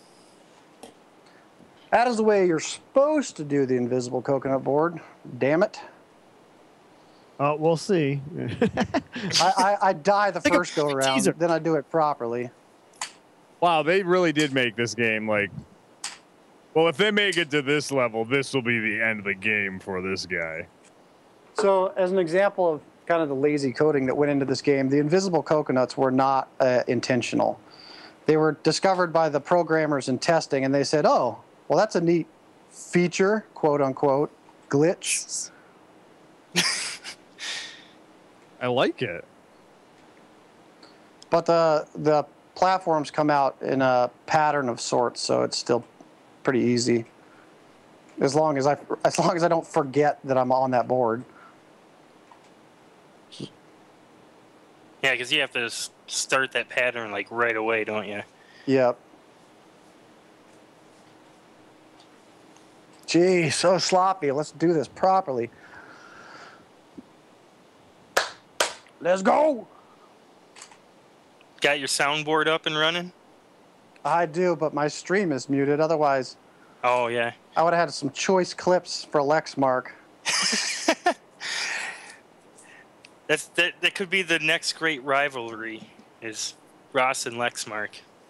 Speaker 6: That is the way you're supposed to do the invisible coconut board. Damn it.
Speaker 3: We'll see.
Speaker 6: I die the first go around, then I do it properly.
Speaker 5: Wow, they really did make this game like Well, if they make it to this level, this will be the end of the game for this guy.
Speaker 6: So, as an example of kind of the lazy coding that went into this game, the invisible coconuts were not intentional. They were discovered by the programmers in testing, and they said, oh, well, that's a neat feature, quote unquote, glitch.
Speaker 5: I like it.
Speaker 6: But the platforms come out in a pattern of sorts, so it's still pretty easy. As long as I don't forget that I'm on that board.
Speaker 4: Yeah, because you have to start that pattern like right away, don't you?
Speaker 6: Yep. Gee, so sloppy. Let's do this properly. Let's go.
Speaker 4: Got your soundboard up and running?
Speaker 6: I do, but my stream is muted. Otherwise,
Speaker 4: Oh, yeah.
Speaker 6: I would have had some choice clips for Lexmark.
Speaker 4: That could be the next great rivalry, is Ross and Lexmark.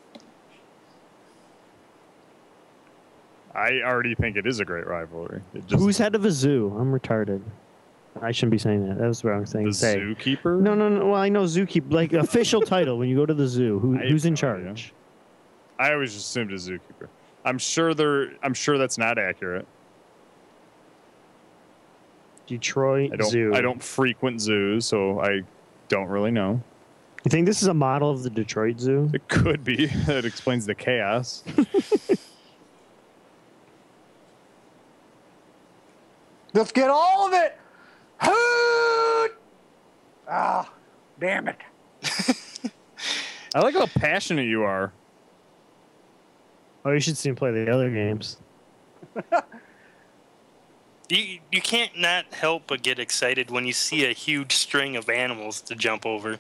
Speaker 5: I already think it is a great rivalry.
Speaker 3: Who's head of a zoo? I'm retarded. I shouldn't be saying that. That was the wrong thing to say.
Speaker 5: Zookeeper?
Speaker 3: No. Well, I know zookeeper, like official title when you go to the zoo. Who's in charge?
Speaker 5: I always assumed a zookeeper. I'm sure that's not accurate.
Speaker 3: Detroit Zoo.
Speaker 5: I don't frequent zoos, so I don't really know.
Speaker 3: You think this is a model of the Detroit Zoo?
Speaker 5: It could be. That explains the chaos.
Speaker 6: Let's get all of it. Hoot! Ah, damn it.
Speaker 5: I like how passionate you are.
Speaker 3: Oh, you should see him play the other games.
Speaker 4: You can't not help but get excited when you see a huge string of animals to jump over.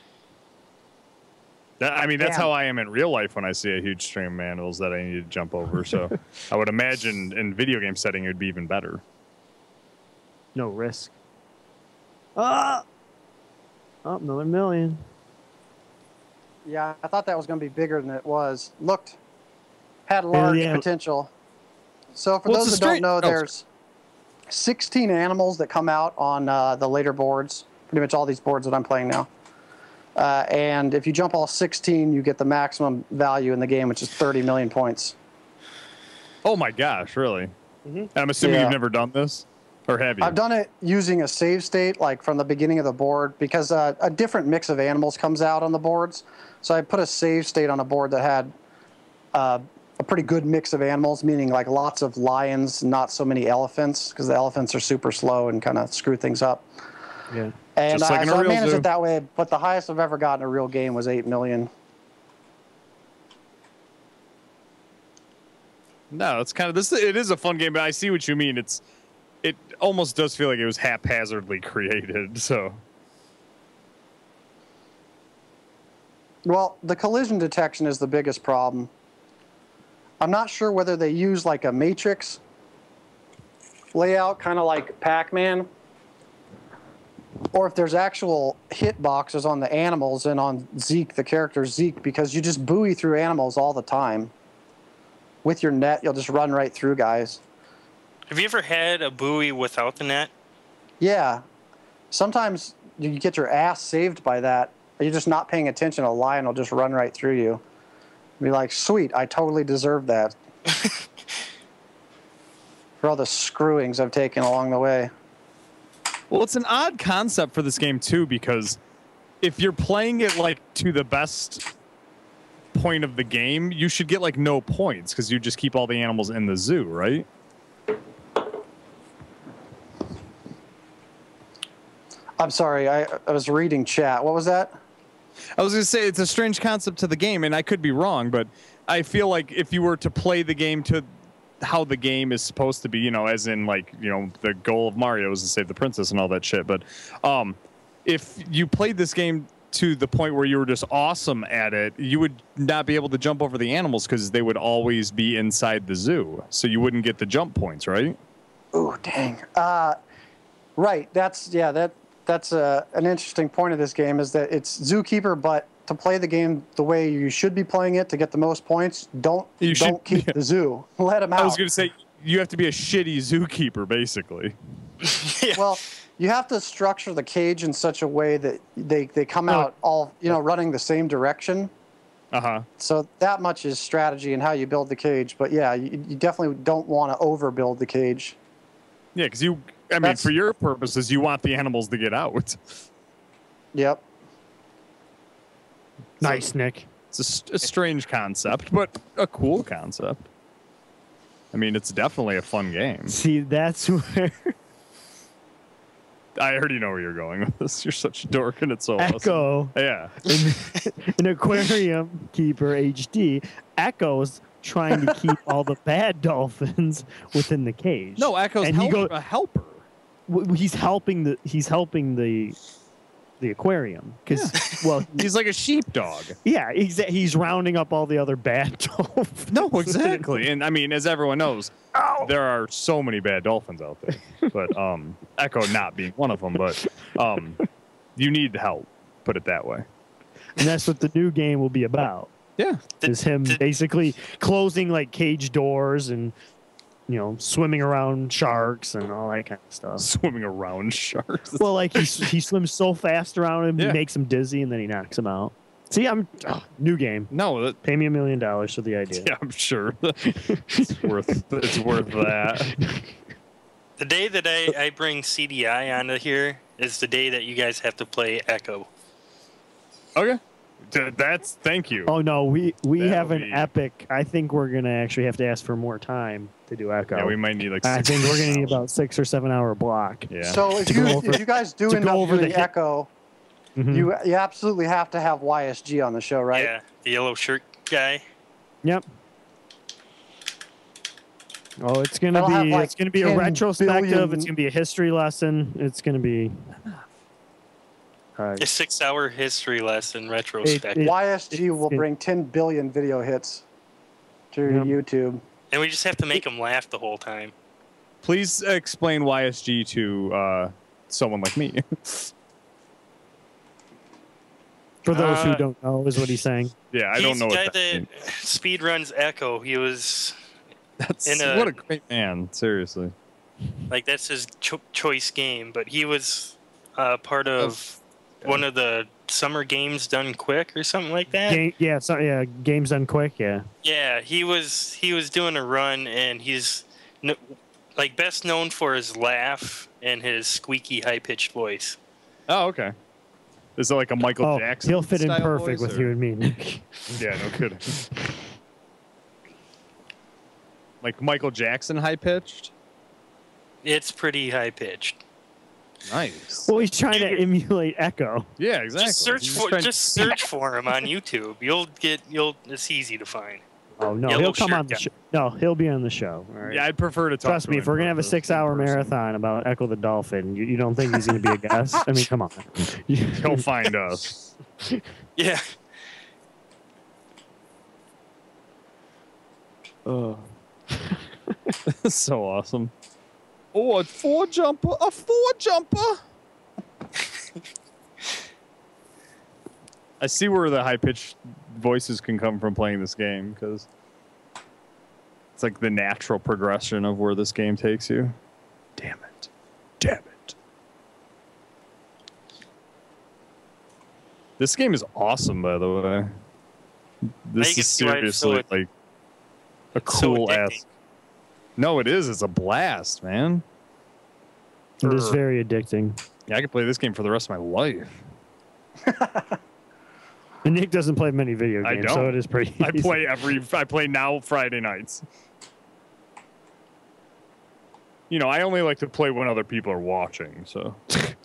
Speaker 5: That's how I am in real life when I see a huge string of animals that I need to jump over. So I would imagine in video game setting it would be even better.
Speaker 3: No risk. Oh, another million.
Speaker 6: Yeah, I thought that was going to be bigger than it was. Had large potential. So for those that don't know, there's 16 animals that come out on the later boards, pretty much all these boards that I'm playing now. And if you jump all 16, you get the maximum value in the game, which is 30 million points.
Speaker 5: Oh my gosh, really? Mm-hmm. I'm assuming you've never done this? Or have you?
Speaker 6: I've done it using a save state, like from the beginning of the board, because a different mix of animals comes out on the boards. So I put a save state on a board that had a pretty good mix of animals, meaning like lots of lions, not so many elephants, because the elephants are super slow and kind of screw things up.
Speaker 3: Yeah.
Speaker 6: And so I managed it that way, but the highest I've ever gotten in a real game was 8 million.
Speaker 5: No, it's kind of this. It is a fun game, but I see what you mean. It almost does feel like it was haphazardly created. So,
Speaker 6: well, the collision detection is the biggest problem. I'm not sure whether they use like a matrix layout, kind of like Pac-Man, or if there's actual hit boxes on the animals and on Zeke, the character Zeke, because you just buoy through animals all the time. With your net, you'll just run right through guys.
Speaker 4: Have you ever had a buoy without the net?
Speaker 6: Yeah. Sometimes you get your ass saved by that. You're just not paying attention. A lion will just run right through you. Be like, sweet, I totally deserve that. For all the screwings I've taken along the way.
Speaker 5: Well, it's an odd concept for this game, too, because if you're playing it like to the best point of the game, you should get like no points because you just keep all the animals in the zoo, right?
Speaker 6: I'm sorry, I was reading chat. What was that?
Speaker 5: I was going to say it's a strange concept to the game, and I could be wrong, but I feel like if you were to play the game to how the game is supposed to be, as in like, the goal of Mario is to save the princess and all that shit. But if you played this game to the point where you were just awesome at it, you would not be able to jump over the animals because they would always be inside the zoo. So you wouldn't get the jump points, right?
Speaker 6: Ooh, dang. Right. That's an interesting point of this game is that it's Zookeeper, but to play the game the way you should be playing it to get the most points, don't keep the zoo. Let him out.
Speaker 5: I was going to say, you have to be a shitty zookeeper, basically.
Speaker 4: Yeah.
Speaker 6: Well, you have to structure the cage in such a way that they come out all, running the same direction.
Speaker 5: Uh-huh.
Speaker 6: So that much is strategy and how you build the cage. But yeah, you definitely don't want to overbuild the cage.
Speaker 5: Yeah, because for your purposes, you want the animals to get out.
Speaker 6: Yep.
Speaker 3: Nice, Nick.
Speaker 5: It's a strange concept, but a cool concept. I mean, it's definitely a fun game.
Speaker 3: See, that's where
Speaker 5: I already know where you're going with this. You're such a dork, and it's so
Speaker 3: Echo,
Speaker 5: awesome. Yeah.
Speaker 3: an aquarium keeper HD, Echo's trying to keep all the bad dolphins within the cage.
Speaker 5: No, Echo's a helper.
Speaker 3: He's helping the aquarium because
Speaker 5: he's like a sheepdog.
Speaker 3: Yeah, he's rounding up all the other bad dolphins.
Speaker 5: No, exactly. And I mean, as everyone knows, there are so many bad dolphins out there. But Echo not being one of them. But you need help. Put it that way.
Speaker 3: And that's what the new game will be about.
Speaker 5: Yeah,
Speaker 3: is him basically closing like cage doors and swimming around sharks and all that kind of stuff.
Speaker 5: Swimming around sharks.
Speaker 3: Well, like he swims so fast around him, he makes him dizzy, and then he knocks him out. See, new game.
Speaker 5: No,
Speaker 3: pay me $1 million for the idea.
Speaker 5: Yeah, I'm sure it's worth that.
Speaker 4: The day that I bring CDI onto here is the day that you guys have to play Echo.
Speaker 5: Okay. Thank you.
Speaker 3: Oh no, we have an epic. I think we're gonna actually have to ask for more time to do Echo.
Speaker 5: Yeah, we might need like.
Speaker 3: I think we're gonna need about 6 or 7 hour block.
Speaker 5: Yeah.
Speaker 6: So if you guys do end up doing Echo, you absolutely have to have YSG on the show, right?
Speaker 4: Yeah, the yellow shirt guy.
Speaker 3: Yep. Oh, it's gonna be a retrospective. It's gonna be a history lesson. It's gonna be.
Speaker 4: A 6-hour history lesson retrospective.
Speaker 6: YSG will bring 10 billion video hits to YouTube.
Speaker 4: And we just have to make them laugh the whole time.
Speaker 5: Please explain YSG to someone like me.
Speaker 3: For those who don't know, is what he's saying.
Speaker 5: Yeah, I don't know.
Speaker 4: He's the guy that speed runs Echo. He was.
Speaker 5: What a great man! Seriously.
Speaker 4: Like that's his choice game, but he was part of. One of the summer games done quick or something like that.
Speaker 3: Games done quick. Yeah.
Speaker 4: Yeah, he was doing a run, and he's like best known for his laugh and his squeaky, high pitched voice.
Speaker 5: Oh, okay. Is it like a Michael Jackson?
Speaker 3: He'll fit in perfect with you and me, Nick.
Speaker 5: Yeah, no kidding. Like Michael Jackson, high pitched.
Speaker 4: It's pretty high pitched.
Speaker 5: Nice.
Speaker 3: Well, he's trying to emulate Echo.
Speaker 5: Yeah, exactly.
Speaker 4: Just search for him on YouTube. It's easy to find.
Speaker 3: Oh no, he'll come on the show. No, he'll be on the show. All right?
Speaker 5: Yeah, I'd prefer to talk.
Speaker 3: Trust me, if we're gonna have a 6-hour marathon about Echo the Dolphin, you don't think he's gonna be a guest? I mean, come on.
Speaker 5: He'll find us.
Speaker 4: Yeah.
Speaker 5: Oh. So awesome. Oh, a four jumper! I see where the high-pitched voices can come from playing this game, because it's like the natural progression of where this game takes you. Damn it. This game is awesome, by the way. This is seriously like a cool-ass... No, it is. It's a blast, man.
Speaker 3: It is very addicting.
Speaker 5: Yeah, I could play this game for the rest of my life.
Speaker 3: And Nick doesn't play many video games, so it is pretty easy.
Speaker 5: I play now Friday nights. I only like to play when other people are watching, so.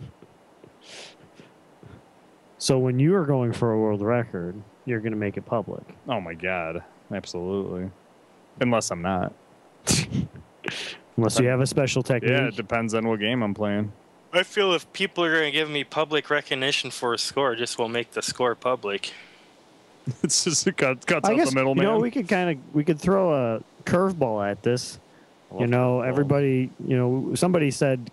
Speaker 3: So when you are going for a world record, you're going to make it public.
Speaker 5: Oh my God. Absolutely. Unless I'm not.
Speaker 3: Unless you have a special technique.
Speaker 5: Yeah, it depends on what game I'm playing.
Speaker 4: I feel if people are going to give me public recognition for a score, just will make the score public.
Speaker 5: It's just cuts out the middleman.
Speaker 3: We could throw a curveball at this. Everybody. Somebody said,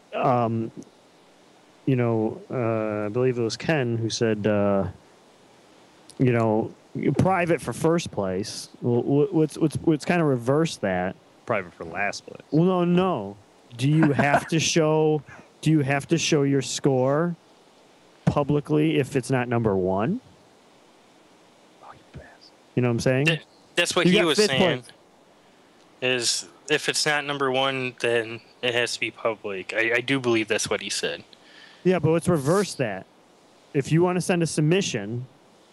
Speaker 3: I believe it was Ken who said, you know, private for first place. Well, let's kind of reverse that.
Speaker 5: Private for last place.
Speaker 3: Well, no. Do you have to show? Do you have to show your score publicly if it's not number one?
Speaker 5: Oh, you bastard.
Speaker 3: You know what I'm saying?
Speaker 4: That's what he was saying. Is if it's not number one, then it has to be public. I do believe that's what he said.
Speaker 3: Yeah, but let's reverse that. If you want to send a submission,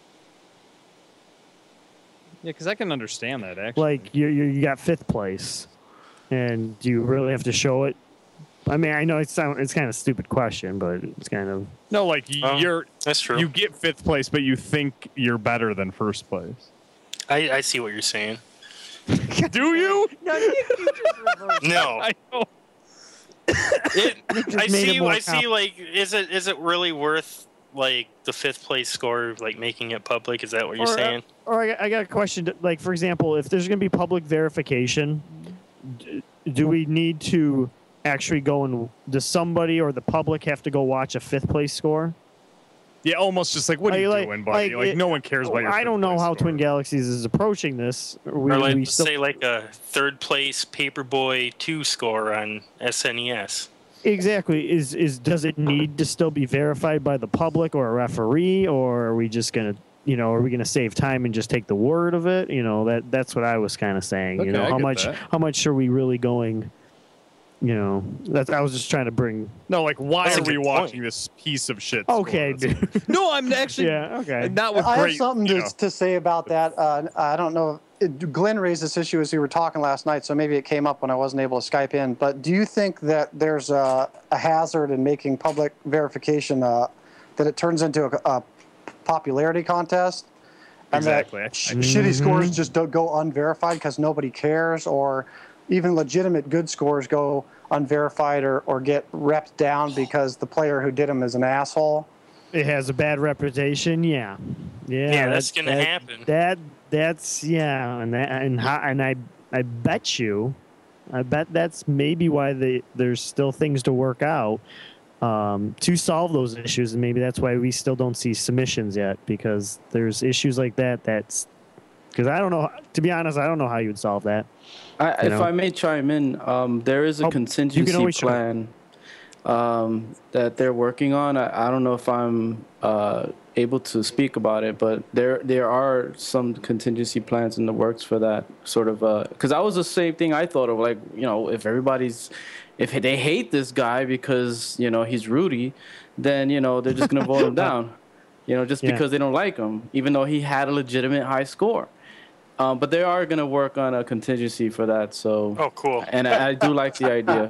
Speaker 5: Yeah, because I can understand that, actually.
Speaker 3: like you got fifth place, and do you really have to show it? I mean, I know it's kind of a stupid question, but it's kind of
Speaker 5: No, like
Speaker 4: that's true.
Speaker 5: You get fifth place, but you think you're better than first place.
Speaker 4: I see what you're saying.
Speaker 5: Do you?
Speaker 3: no, you just reverse.
Speaker 4: No.
Speaker 5: I know.
Speaker 4: I see. Like, is it really worth like the fifth place score, like making it public? Is that what you're saying?
Speaker 3: Or I got a question. Like, for example, if there's going to be public verification, do we need to actually go and does somebody or the public have to go watch a fifth place score?
Speaker 5: Yeah, almost just like, what are you doing, buddy? Like, no one cares about your
Speaker 3: I don't know how
Speaker 5: score.
Speaker 3: Twin Galaxies is approaching this.
Speaker 4: Or like, say like a third place Paperboy 2 score on SNES.
Speaker 3: Exactly. Does it need to still be verified by the public or a referee, or are we just gonna, you know, are we gonna save time and just take the word of it? You know, that's what I was kind of saying.
Speaker 5: Okay,
Speaker 3: you know,
Speaker 5: I get
Speaker 3: how much are we really going? You know, I was just trying to bring.
Speaker 5: No, like, why
Speaker 4: That's a
Speaker 5: are we
Speaker 4: good
Speaker 5: watching
Speaker 4: point.
Speaker 5: this piece of shit?
Speaker 3: Okay,
Speaker 5: score?
Speaker 3: dude.
Speaker 5: No, I'm actually.
Speaker 3: Yeah. Okay.
Speaker 5: Not with
Speaker 6: I
Speaker 5: great.
Speaker 6: have something to say about that. I don't know. Glenn raised this issue as we were talking last night, so maybe it came up when I wasn't able to Skype in. But do you think that there's a hazard in making public verification that it turns into a popularity contest? And
Speaker 5: Exactly.
Speaker 6: that shitty scores just don't go unverified because nobody cares, or even legitimate good scores go unverified or get repped down because the player who did them is an asshole?
Speaker 3: It has a bad reputation. Yeah.
Speaker 4: Yeah, that's gonna happen.
Speaker 3: That's and I bet that's maybe why there's still things to work out to solve those issues, and maybe that's why we still don't see submissions yet, because there's issues like that. That's because I don't know. To be honest, I don't know how you would solve that.
Speaker 1: If I may chime in, there is a contingency plan that they're working on. I don't know if I'm able to speak about it, but there are some contingency plans in the works for that sort of. Because that was the same thing I thought of. Like, you know, if they hate this guy because, you know, he's Rudy, then, you know, they're just gonna vote him down. You know, just because they don't like him, even though he had a legitimate high score. But they are going to work on a contingency for that. So.
Speaker 4: Oh, cool.
Speaker 1: And I do like the idea.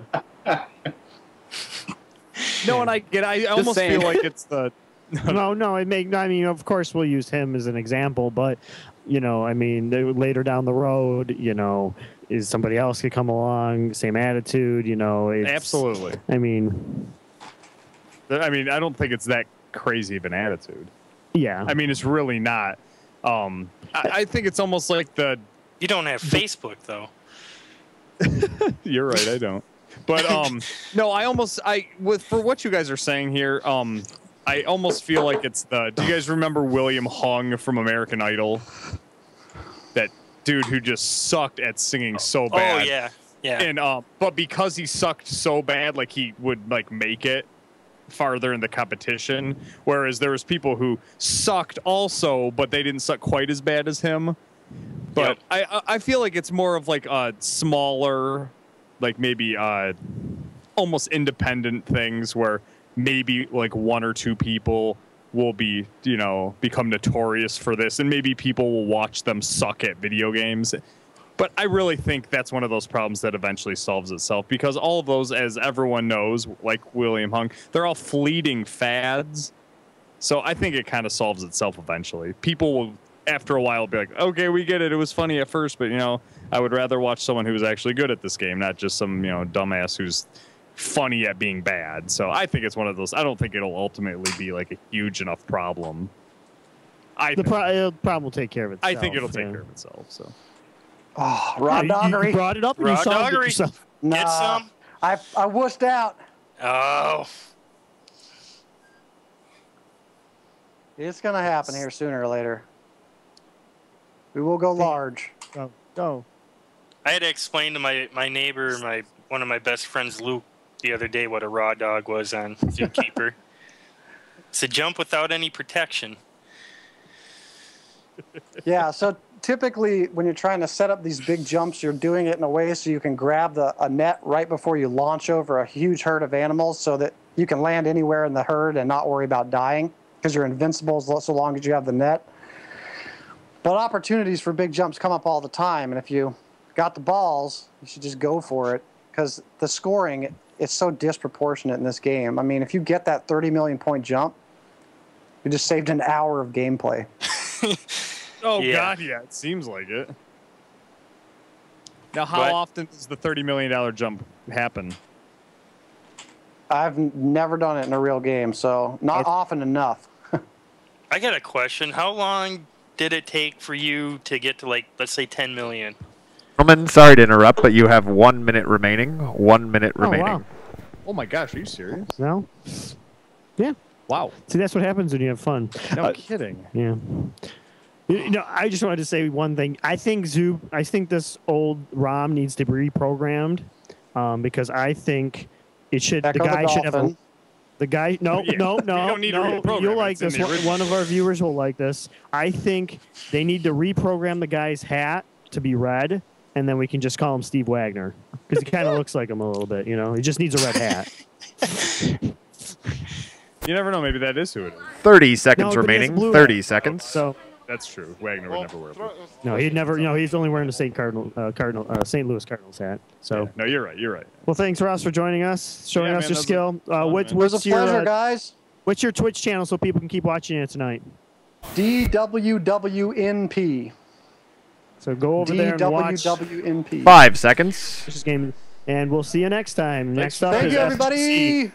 Speaker 5: No, and I get. I almost feel like it's the.
Speaker 3: No. I mean, of course, we'll use him as an example, but you know, I mean, later down the road, you know, is somebody else could come along, same attitude, you know.
Speaker 5: Absolutely.
Speaker 3: I mean,
Speaker 5: I don't think it's that crazy of an attitude.
Speaker 3: Yeah.
Speaker 5: I mean, it's really not. I think it's almost like
Speaker 4: You don't have Facebook, though.
Speaker 5: You're right, I don't. But no, for what you guys are saying here, I almost feel like it's do you guys remember William Hung from American Idol? That dude who just sucked at singing so bad.
Speaker 4: Oh yeah. Yeah.
Speaker 5: And but because he sucked so bad, like he would like make it farther in the competition, whereas there was people who sucked also, but they didn't suck quite as bad as him. But yep. I feel like it's more of like a smaller, like maybe almost independent things where maybe like one or two people will be, you know, become notorious for this, and maybe people will watch them suck at video games. But I really think that's one of those problems that eventually solves itself, because all of those, as everyone knows, like William Hung, they're all fleeting fads. So I think it kind of solves itself eventually. People will, after a while, be like, okay, we get it. It was funny at first, but, you know, I would rather watch someone who's actually good at this game, not just some, you know, dumbass who's funny at being bad. So I think it's one of those. I don't think it'll ultimately be like a huge enough problem.
Speaker 3: The problem will take care of itself.
Speaker 5: I think it'll take care of itself. So.
Speaker 6: Oh, raw doggery.
Speaker 3: You brought it up and you solved it yourself.
Speaker 6: Nah,
Speaker 4: get some?
Speaker 6: I wussed out.
Speaker 4: Oh.
Speaker 6: It's going to happen here sooner or later. We will go large.
Speaker 3: Go.
Speaker 4: I had to explain to my neighbor, one of my best friends, Luke, the other day what a raw dog was on Zookeeper. It's a jump without any protection.
Speaker 6: Yeah, so typically when you're trying to set up these big jumps, you're doing it in a way so you can grab a net right before you launch over a huge herd of animals so that you can land anywhere in the herd and not worry about dying because you're invincible so long as you have the net. But opportunities for big jumps come up all the time, and if you got the balls, you should just go for it because the scoring is so disproportionate in this game. I mean, if you get that 30 million point jump, you just saved an hour of gameplay.
Speaker 5: Oh, yeah. God, yeah, it seems like it. Now, how often does the $30 million jump happen?
Speaker 6: I've never done it in a real game, so not often enough.
Speaker 4: I got a question. How long did it take for you to get to, like, let's say 10 million?
Speaker 7: Roman, sorry to interrupt, but you have 1 minute remaining. 1 minute remaining.
Speaker 3: Wow.
Speaker 5: Oh, my gosh, are you serious?
Speaker 3: No? Yeah.
Speaker 5: Wow.
Speaker 3: See, that's what happens when you have fun.
Speaker 5: No kidding.
Speaker 3: Yeah. You know, I just wanted to say one thing. I think this old ROM needs to be reprogrammed because I think it should. The guy should have a. The guy. No. You'll like this. One of our viewers will like this. I think they need to reprogram the guy's hat to be red, and then we can just call him Steve Wagner because he kind of looks like him a little bit. You know, he just needs a red hat.
Speaker 5: You never know. Maybe that is who it is.
Speaker 7: 30 seconds remaining. 30 seconds.
Speaker 3: So
Speaker 5: that's true. Wagner would never wear blue.
Speaker 3: No, he'd never. You know, he's only wearing the St. Louis Cardinals hat. So
Speaker 5: no, you're right. You're right.
Speaker 3: Well, thanks, Ross, for joining us, showing us your skill.
Speaker 6: What's a pleasure, guys.
Speaker 3: What's your Twitch channel so people can keep watching it tonight?
Speaker 6: DWWNP.
Speaker 3: So go over there and watch.
Speaker 6: DWWNP.
Speaker 7: 5 seconds.
Speaker 3: This game, and we'll see you next time. Next up
Speaker 6: Thank
Speaker 3: is
Speaker 6: you, everybody.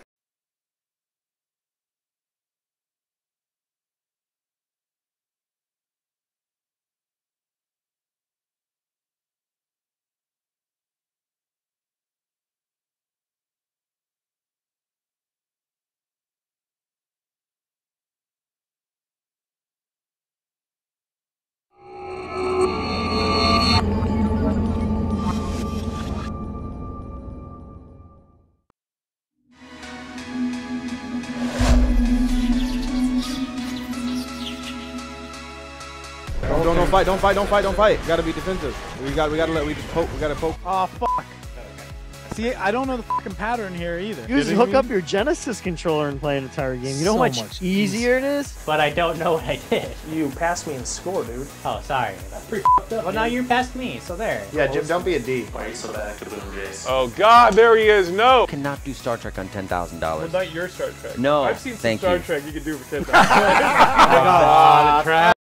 Speaker 8: Don't fight. Gotta be defensive. We gotta poke.
Speaker 9: Oh, fuck. See, I don't know the fucking pattern here either.
Speaker 3: You just hook up your Genesis controller and play an entire game. You know how much easier it is?
Speaker 10: But I don't know what I did.
Speaker 9: You passed me in score, dude.
Speaker 10: Oh, sorry.
Speaker 9: That's pretty fucked up.
Speaker 10: Well, now you passed me, so there.
Speaker 8: Yeah, Jim, don't be a D.
Speaker 11: Why are you so bad at Kaboom, Jace?
Speaker 12: Oh, God, there he is. No.
Speaker 13: Cannot do Star Trek on $10,000.
Speaker 12: Well, not your Star Trek.
Speaker 13: No,
Speaker 12: I've seen some Star Trek you could do for $10,000.
Speaker 13: Oh,